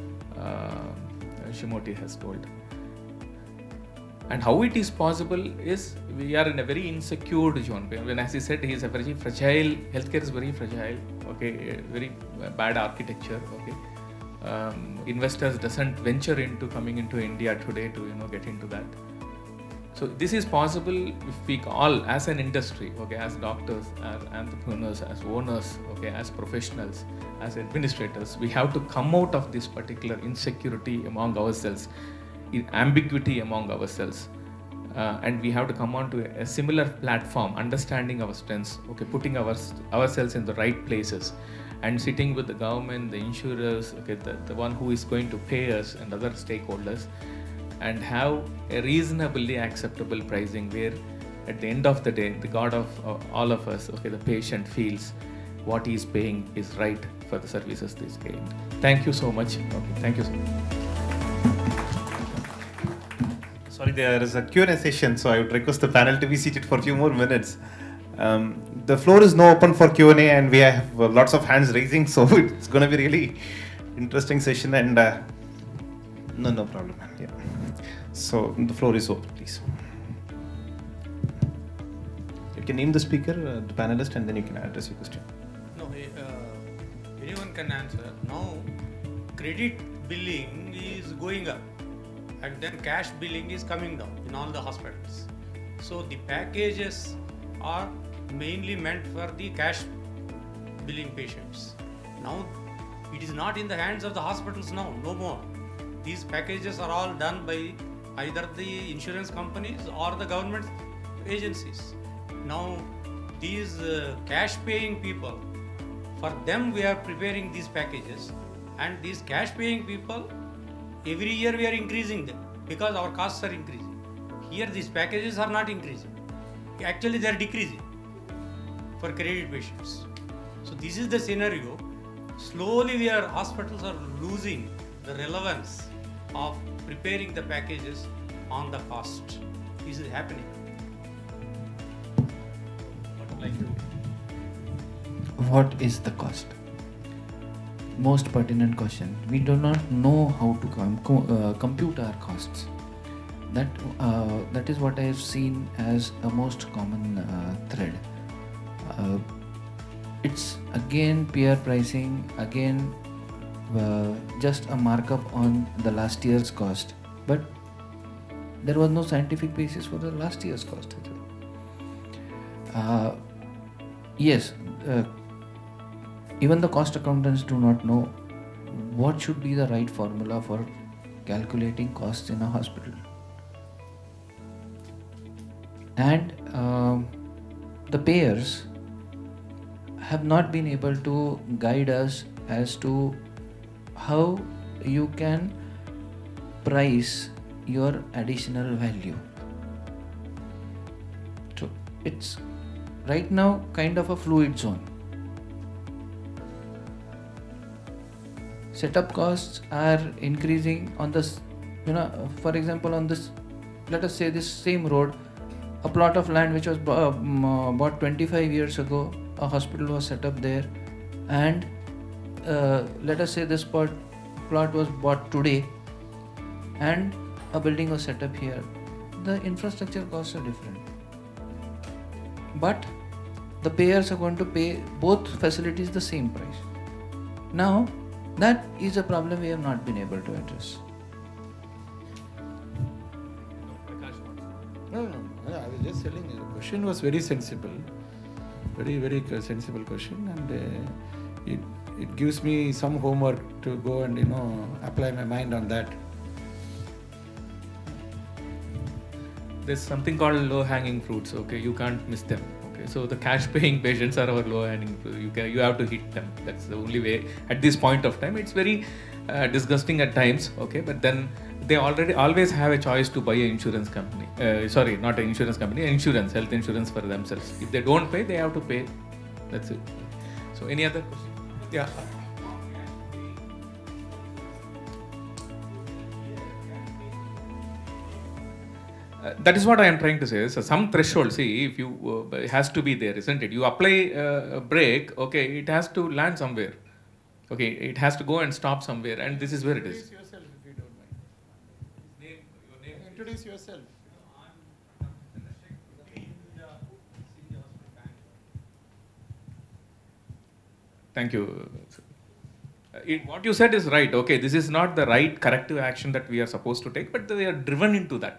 Shimoti has told. And how it is possible is we are in a very insecure zone. When, as he said, he is a very fragile, healthcare is very fragile, okay, very bad architecture, okay. Investors doesn't venture into coming into India today to get into that. So this is possible if we all, as an industry, okay, as doctors, as entrepreneurs, as owners, okay, as professionals, as administrators, we have to come out of this particular insecurity among ourselves, ambiguity among ourselves, and we have to come on to a similar platform, understanding our strengths, okay, putting ourselves in the right places, and sitting with the government, the insurers, okay, the one who is going to pay us and other stakeholders, and have a reasonably acceptable pricing where at the end of the day, the God of all of us, okay, the patient feels what he is paying is right for the services they is getting. Thank you so much. Okay, thank you so much. Sorry, there is a Q&A session, so I would request the panel to be seated for a few more minutes. The floor is now open for Q&A, and we have lots of hands raising, so it's going to be really interesting session. And no problem. Yeah. So the floor is open, please. You can name the speaker, the panelist, and then you can address your question. No, anyone can answer. Now, credit billing is going up, and then cash billing is coming down in all the hospitals. So the packages are mainly meant for the cash billing patients. Now, it is not in the hands of the hospitals now, no more. These packages are all done by either the insurance companies or the government agencies. Now, these cash paying people, for them we are preparing these packages, and these cash paying people, every year we are increasing them because our costs are increasing. Here these packages are not increasing. actually they are decreasing for credited patients. So this is the scenario. Slowly hospitals are losing the relevance of preparing the packages on the cost. This is happening. What is the cost? Most pertinent question. We do not know how to compute our costs. That is what I have seen as a most common thread. It's again peer pricing, again just a markup on the last year's cost, but there was no scientific basis for the last year's cost. Yes, even the cost accountants do not know what should be the right formula for calculating costs in a hospital. And the payers have not been able to guide us as to how you can price your additional value. So it's right now kind of a fluid zone. Setup costs are increasing on this, for example, on this, let us say this same road, a plot of land which was bought 25 years ago, a hospital was set up there, and let us say this plot was bought today and a building was set up here. The infrastructure costs are different, but the payers are going to pay both facilities the same price. Now that is a problem we have not been able to address. No, I was just telling you, the question was very sensible, very, very sensible question, and it gives me some homework to go and apply my mind on that. There's something called low-hanging fruits. Okay, you can't miss them. Okay, so the cash-paying patients are our low-hanging fruit. You have to hit them. That's the only way. At this point of time, it's very disgusting at times. Okay, but then they always have a choice to buy an insurance company. Sorry, not an insurance company, health insurance for themselves. If they don't pay, they have to pay. That's it. So, any other question? Yeah. That is what I am trying to say. So some threshold, see, if you it has to be there, isn't it? You apply a brake, okay, it has to land somewhere. Okay, it has to go and stop somewhere, and this is where it is. Introduce yourself if you don't mind. Your name. Introduce yourself. Thank you. What you said is right. Okay, this is not the right corrective action that we are supposed to take, but they are driven into that.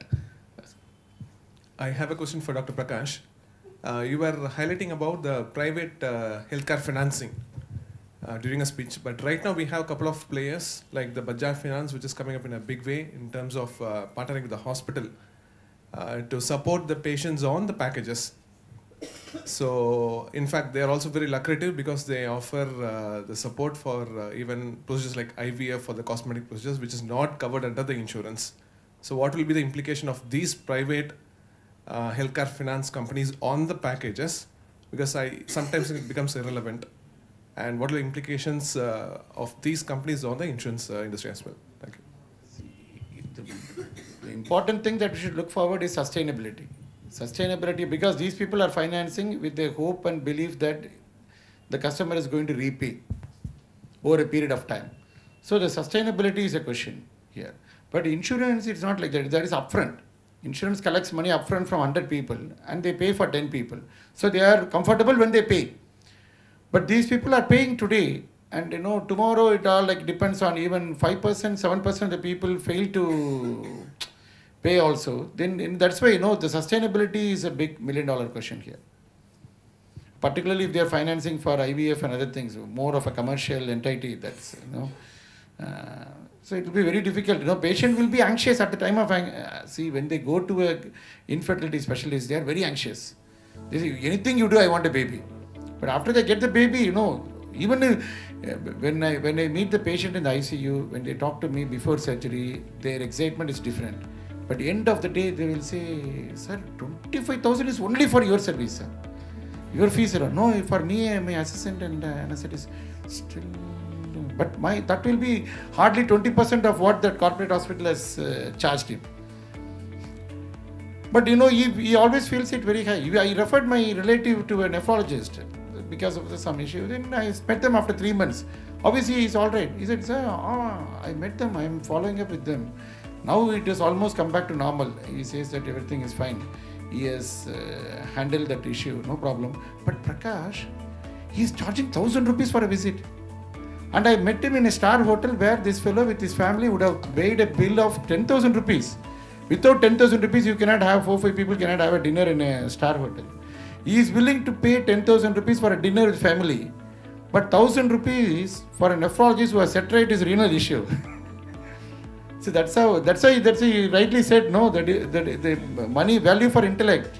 I have a question for Dr. Prakash. You were highlighting about the private healthcare financing during a speech, but right now we have a couple of players like the Bajaj Finance, which is coming up in a big way in terms of partnering with the hospital to support the patients on the packages. So, in fact, they are also very lucrative because they offer the support for even procedures like IVF for the cosmetic procedures, which is not covered under the insurance. So, what will be the implication of these private healthcare finance companies on the packages? Because sometimes it becomes irrelevant. And what are the implications of these companies on the insurance industry as well? Thank you. The important thing that we should look forward is sustainability. Sustainability, because these people are financing with the hope and belief that the customer is going to repay over a period of time. So the sustainability is a question here. But insurance, it's not like that. That is upfront. Insurance collects money upfront from 100 people and they pay for 10 people. So they are comfortable when they pay. But these people are paying today, and tomorrow it all depends on even 5%, 7% of the people fail to pay also. Then that's why the sustainability is a big $1 million question here. Particularly if they are financing for IVF and other things, more of a commercial entity. That's so it will be very difficult. Patient will be anxious at the time of see, when they go to a infertility specialist, they are very anxious. They say, anything you do, I want a baby. But after they get the baby, even when I meet the patient in the ICU, when they talk to me before surgery, their excitement is different. But end of the day, they will say, sir, 25,000 is only for your service, sir. Your fees are no, for me, my assistant and anesthetist still. But that will be hardly 20% of what that corporate hospital has charged him. But he always feels it very high. I referred my relative to a nephrologist because of some issue. Then I met them after 3 months. Obviously, he's all right. He said, sir, I met them. I'm following up with them. Now it has almost come back to normal. He says that everything is fine. He has handled that issue, no problem. But Prakash, he's charging 1,000 rupees for a visit. And I met him in a star hotel where this fellow with his family would have paid a bill of 10,000 rupees. Without 10,000 rupees, you cannot have 4-5 people cannot have a dinner in a star hotel. He is willing to pay 10,000 rupees for a dinner with family. But 1,000 rupees for a nephrologist who has set right his renal issue. So that's why he rightly said, no, that the money value for intellect.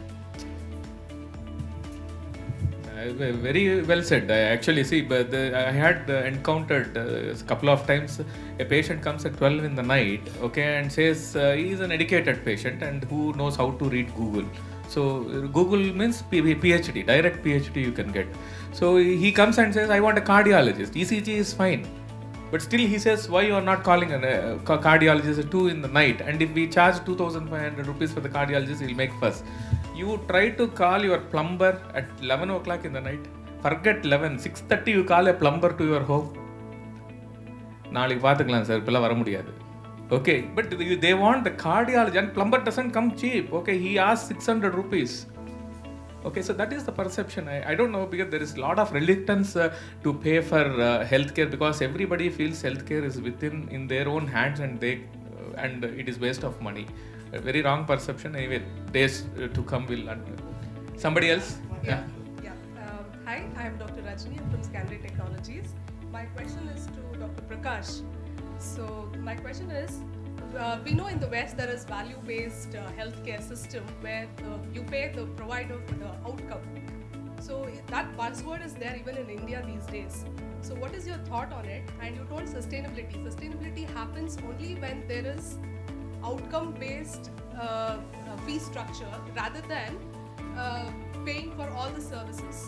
Very well said. I actually see, but I had encountered a couple of times a patient comes at 12 in the night, okay, and says he is an educated patient and who knows how to read Google. So Google means PhD, direct PhD you can get. So he comes and says, I want a cardiologist. ECG is fine. But still he says, why you are not calling a cardiologist at 2 in the night? And if we charge 2,500 rupees for the cardiologist, he'll make fuss. You try to call your plumber at 11 o'clock in the night. Forget 11, 6:30 you call a plumber to your home. நாளைக்கு பார்த்துக்கலாம் sir, இப்பெல்லாம் வர முடியாது. Okay, but they want the cardiologist and plumber doesn't come cheap. Okay, he asks 600 rupees. Okay, so that is the perception. I don't know, because there is a lot of reluctance to pay for healthcare, because everybody feels healthcare is in their own hands and it is waste of money. A very wrong perception. Anyway, days to come will. Somebody else? Yeah. Hi, I am Dr. Rajni. I'm from Scanray Technologies. My question is to Dr. Prakash. So my question is, we know in the West there is value-based healthcare system where you pay the provider for the outcome. So that buzzword is there even in India these days. So what is your thought on it? And you told sustainability. Sustainability happens only when there is outcome-based fee structure rather than paying for all the services.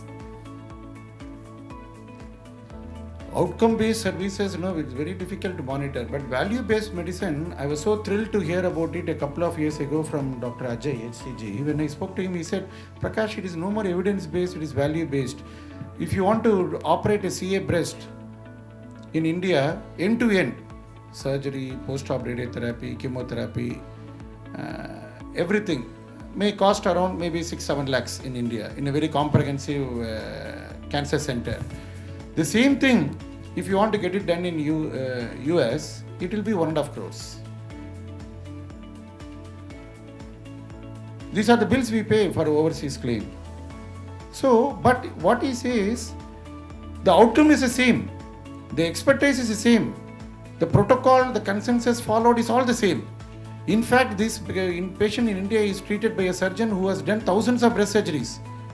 Outcome-based services, it's very difficult to monitor. But value-based medicine, I was so thrilled to hear about it a couple of years ago from Dr. Ajay, HCG. When I spoke to him, he said, Prakash, it is no more evidence-based, it is value-based. If you want to operate a CA breast in India, end-to-end, surgery, post-op radiotherapy, chemotherapy, everything may cost around maybe 6-7 lakhs in India in a very comprehensive cancer center. The same thing, if you want to get it done in US, it will be 1.5 crores. These are the bills we pay for overseas claim. So, but what he says, the outcome is the same. The expertise is the same. The protocol, the consensus followed is all the same. In fact, this patient in India is treated by a surgeon who has done thousands of breast surgeries.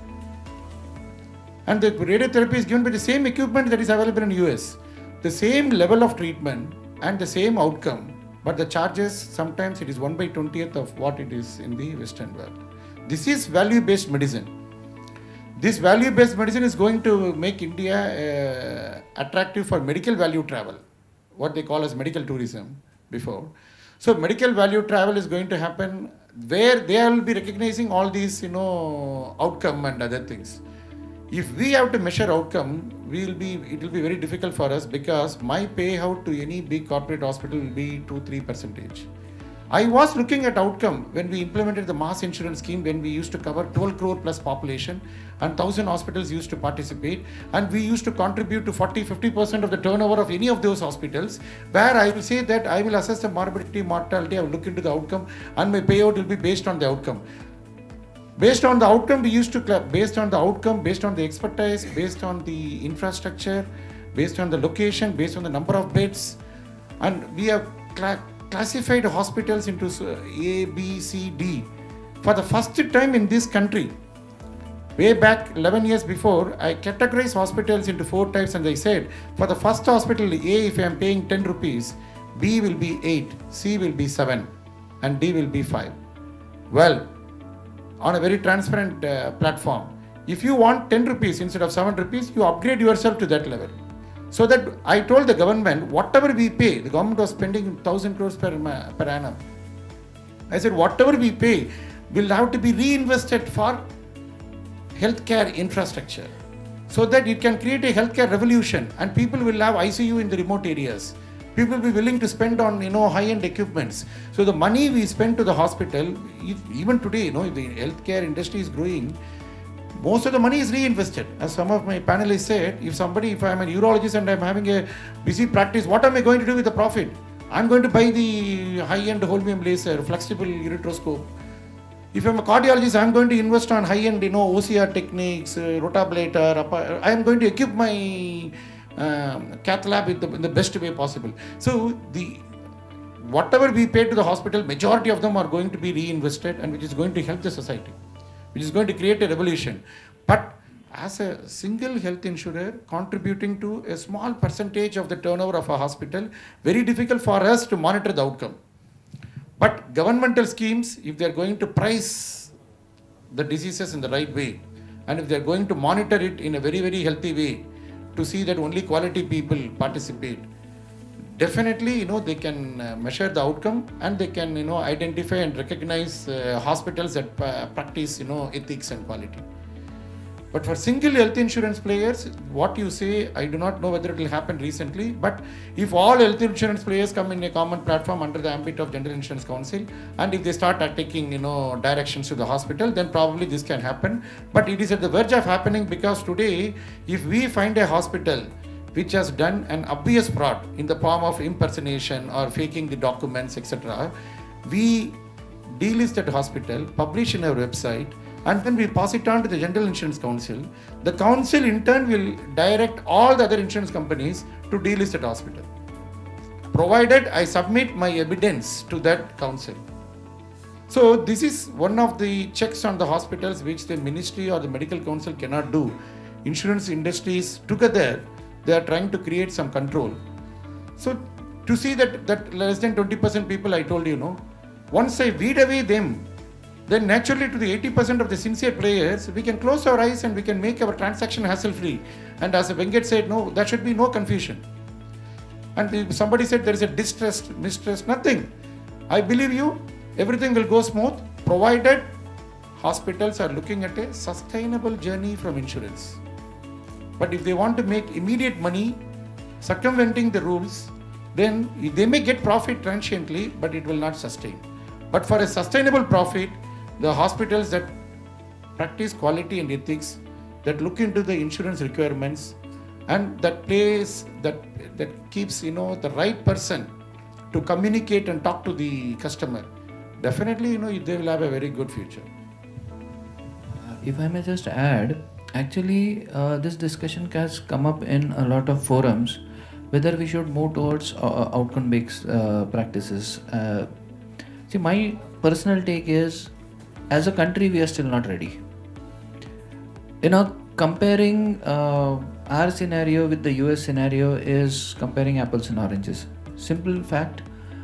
And the radiotherapy is given by the same equipment that is available in US. The same level of treatment and the same outcome, but the charges, sometimes it is 1/20th of what it is in the Western world. This is value-based medicine. This value-based medicine is going to make India attractive for medical value travel, what they call as medical tourism before. So medical value travel is going to happen where they will be recognizing all these, outcome and other things. If we have to measure outcome, it will be very difficult for us, because my payout to any big corporate hospital will be 2-3%. I was looking at outcome when we implemented the mass insurance scheme, when we used to cover 12 crore plus population and 1,000 hospitals used to participate, and we used to contribute to 40-50% of the turnover of any of those hospitals, where I will say that I will assess the morbidity, mortality, I will look into the outcome, and my payout will be based on the outcome. Based on the outcome, based on the expertise, based on the infrastructure, based on the location, based on the number of beds, and we have classified hospitals into A, B, C, D. For the first time in this country, way back 11 years before, I categorized hospitals into 4 types, and I said, for the first hospital A, if I am paying 10 rupees, B will be 8, C will be 7, and D will be 5. Well, on a very transparent platform, if you want 10 rupees instead of 7 rupees, you upgrade yourself to that level. So that I told the government, whatever we pay, the government was spending 1,000 crores per annum. I said, whatever we pay will have to be reinvested for healthcare infrastructure, so that it can create a healthcare revolution, and people will have ICU in the remote areas. People will be willing to spend on high-end equipments. So the money we spend to the hospital, even today, if the healthcare industry is growing, most of the money is reinvested. As some of my panelists said, if I'm a urologist and I'm having a busy practice, what am I going to do with the profit? I'm going to buy the high-end holmium laser, flexible ureteroscope. If I'm a cardiologist, I'm going to invest on high-end, OCR techniques, rotablator. I am going to equip my cath lab in the best way possible. So whatever we pay to the hospital, majority of them are going to be reinvested, and which is going to help the society, which is going to create a revolution. But as a single health insurer contributing to a small percentage of the turnover of a hospital, very difficult for us to monitor the outcome. But governmental schemes, if they are going to price the diseases in the right way, and if they are going to monitor it in a very, very healthy way, to see that only quality people participate, definitely, they can measure the outcome, and they can, identify and recognize hospitals that practice, ethics and quality. But for single health insurance players, what you say, I do not know whether it will happen recently, but if all health insurance players come in a common platform under the ambit of General Insurance Council, and if they start taking, directions to the hospital, then probably this can happen. But it is at the verge of happening, because today, if we find a hospital which has done an obvious fraud in the form of impersonation or faking the documents, etc., we delist that hospital, publish in our website, and then we pass it on to the General Insurance Council. The council in turn will direct all the other insurance companies to delist that hospital, provided I submit my evidence to that council. So this is one of the checks on the hospitals which the ministry or the medical council cannot do. Insurance industries together, they are trying to create some control. So to see that less than 20% people, I told you, once I weed away them, then naturally to the 80% of the sincere players, we can close our eyes and we can make our transaction hassle-free. And as Venkat said, no, there should be no confusion. And if somebody said there is a distrust, mistrust, nothing. I believe you, everything will go smooth, provided hospitals are looking at a sustainable journey from insurance. But if they want to make immediate money, circumventing the rules, then they may get profit transiently, but it will not sustain. But for a sustainable profit, the hospitals that practice quality and ethics, that look into the insurance requirements, and that keeps the right person to communicate and talk to the customer, definitely they will have a very good future. If I may just add, actually this discussion has come up in a lot of forums, whether we should move towards outcome-based practices. See, my personal take is, as a country, we are still not ready. Comparing our scenario with the US scenario is comparing apples and oranges. Simple fact,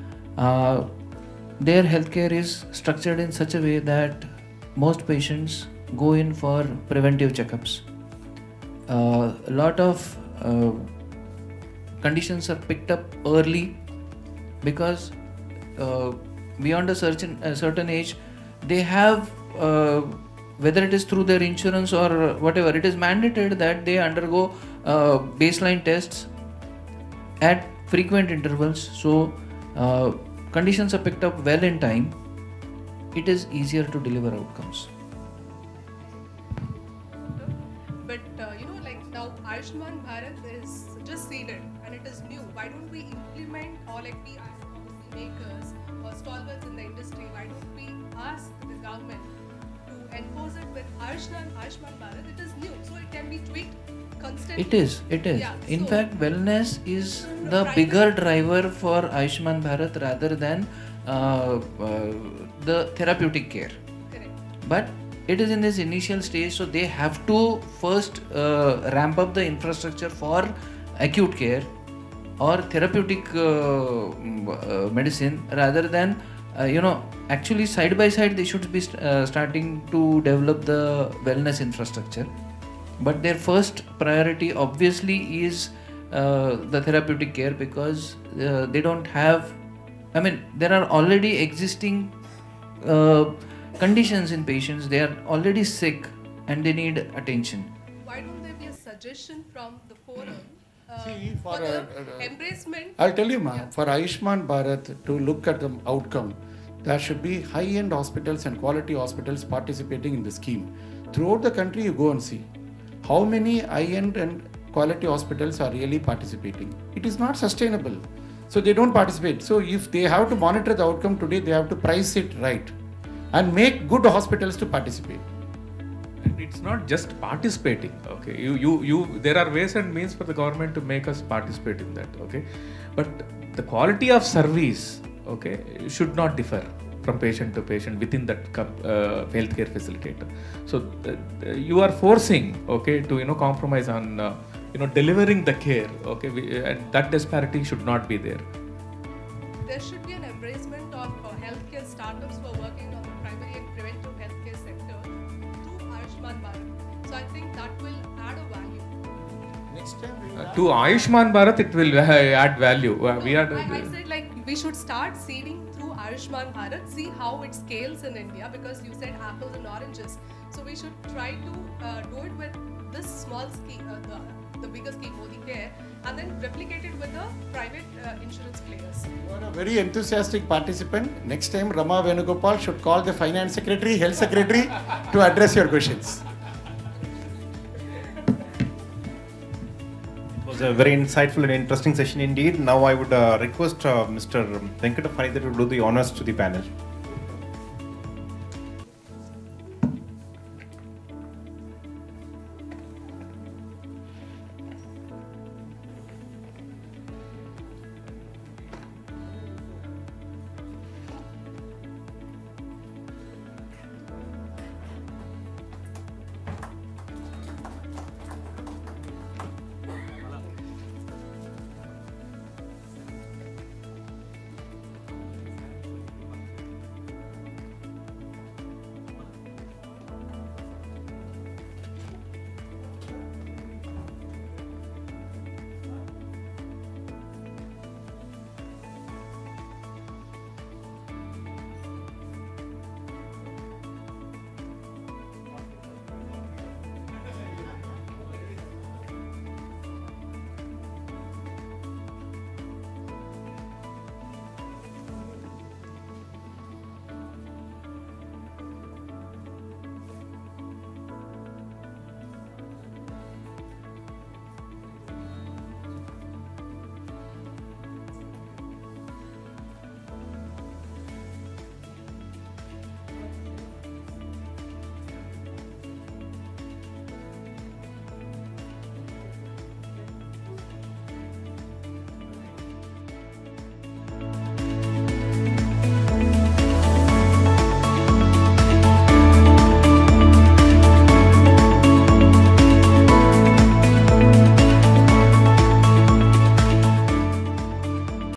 their healthcare is structured in such a way that most patients go in for preventive checkups. A lot of conditions are picked up early because beyond a certain age, they have, whether it is through their insurance or whatever, it is mandated that they undergo baseline tests at frequent intervals. So conditions are picked up well in time. It is easier to deliver outcomes. But now Ayushman Bharat is just seeded and it is new. Why don't we implement, or we as policy makers or stalwarts in the industry, why don't we ask the government to enforce it with Ayushman Bharat? It is new, so it can be tweaked constantly. It is. Yeah, in fact, wellness is the bigger driver for Ayushman Bharat rather than the therapeutic care. Correct. But it is in this initial stage, so they have to first ramp up the infrastructure for acute care or therapeutic medicine rather than actually side by side they should be starting to develop the wellness infrastructure. But their first priority obviously is the therapeutic care, because they don't have, there are already existing conditions in patients. They are already sick and they need attention. Why don't there be a suggestion from the forum for the embracement? I'll tell you, ma'am, for Ayushman Bharat to look at the outcome, there should be high-end hospitals and quality hospitals participating in the scheme. Throughout the country, you go and see how many high-end and quality hospitals are really participating. It is not sustainable. So they don't participate. So if they have to monitor the outcome today, they have to price it right and make good hospitals to participate. And it's not just participating, okay? There are ways and means for the government to make us participate in that, okay? But the quality of service, okay, should not differ from patient to patient within that healthcare facilitator. So you are forcing, okay, to compromise on delivering the care, okay, and that disparity should not be there. There should be an embracement of healthcare startups who are working on the primary and preventive healthcare sector through Ayushman Bharat. So I think that will add a value. Next time To Ayushman Bharat, it will add value. I said we should start seeding through Ayushman Bharat, see how it scales in India, because you said apples and oranges. So we should try to do it with this small scheme, the bigger scheme, Modi Care, and then replicate it with the private insurance players. You are a very enthusiastic participant. Next time, Rama Venugopal should call the Finance Secretary, Health Secretary to address your questions. It was a very insightful and interesting session indeed. Now I would request Mr. Venkata Faridar to do the honors to the panel.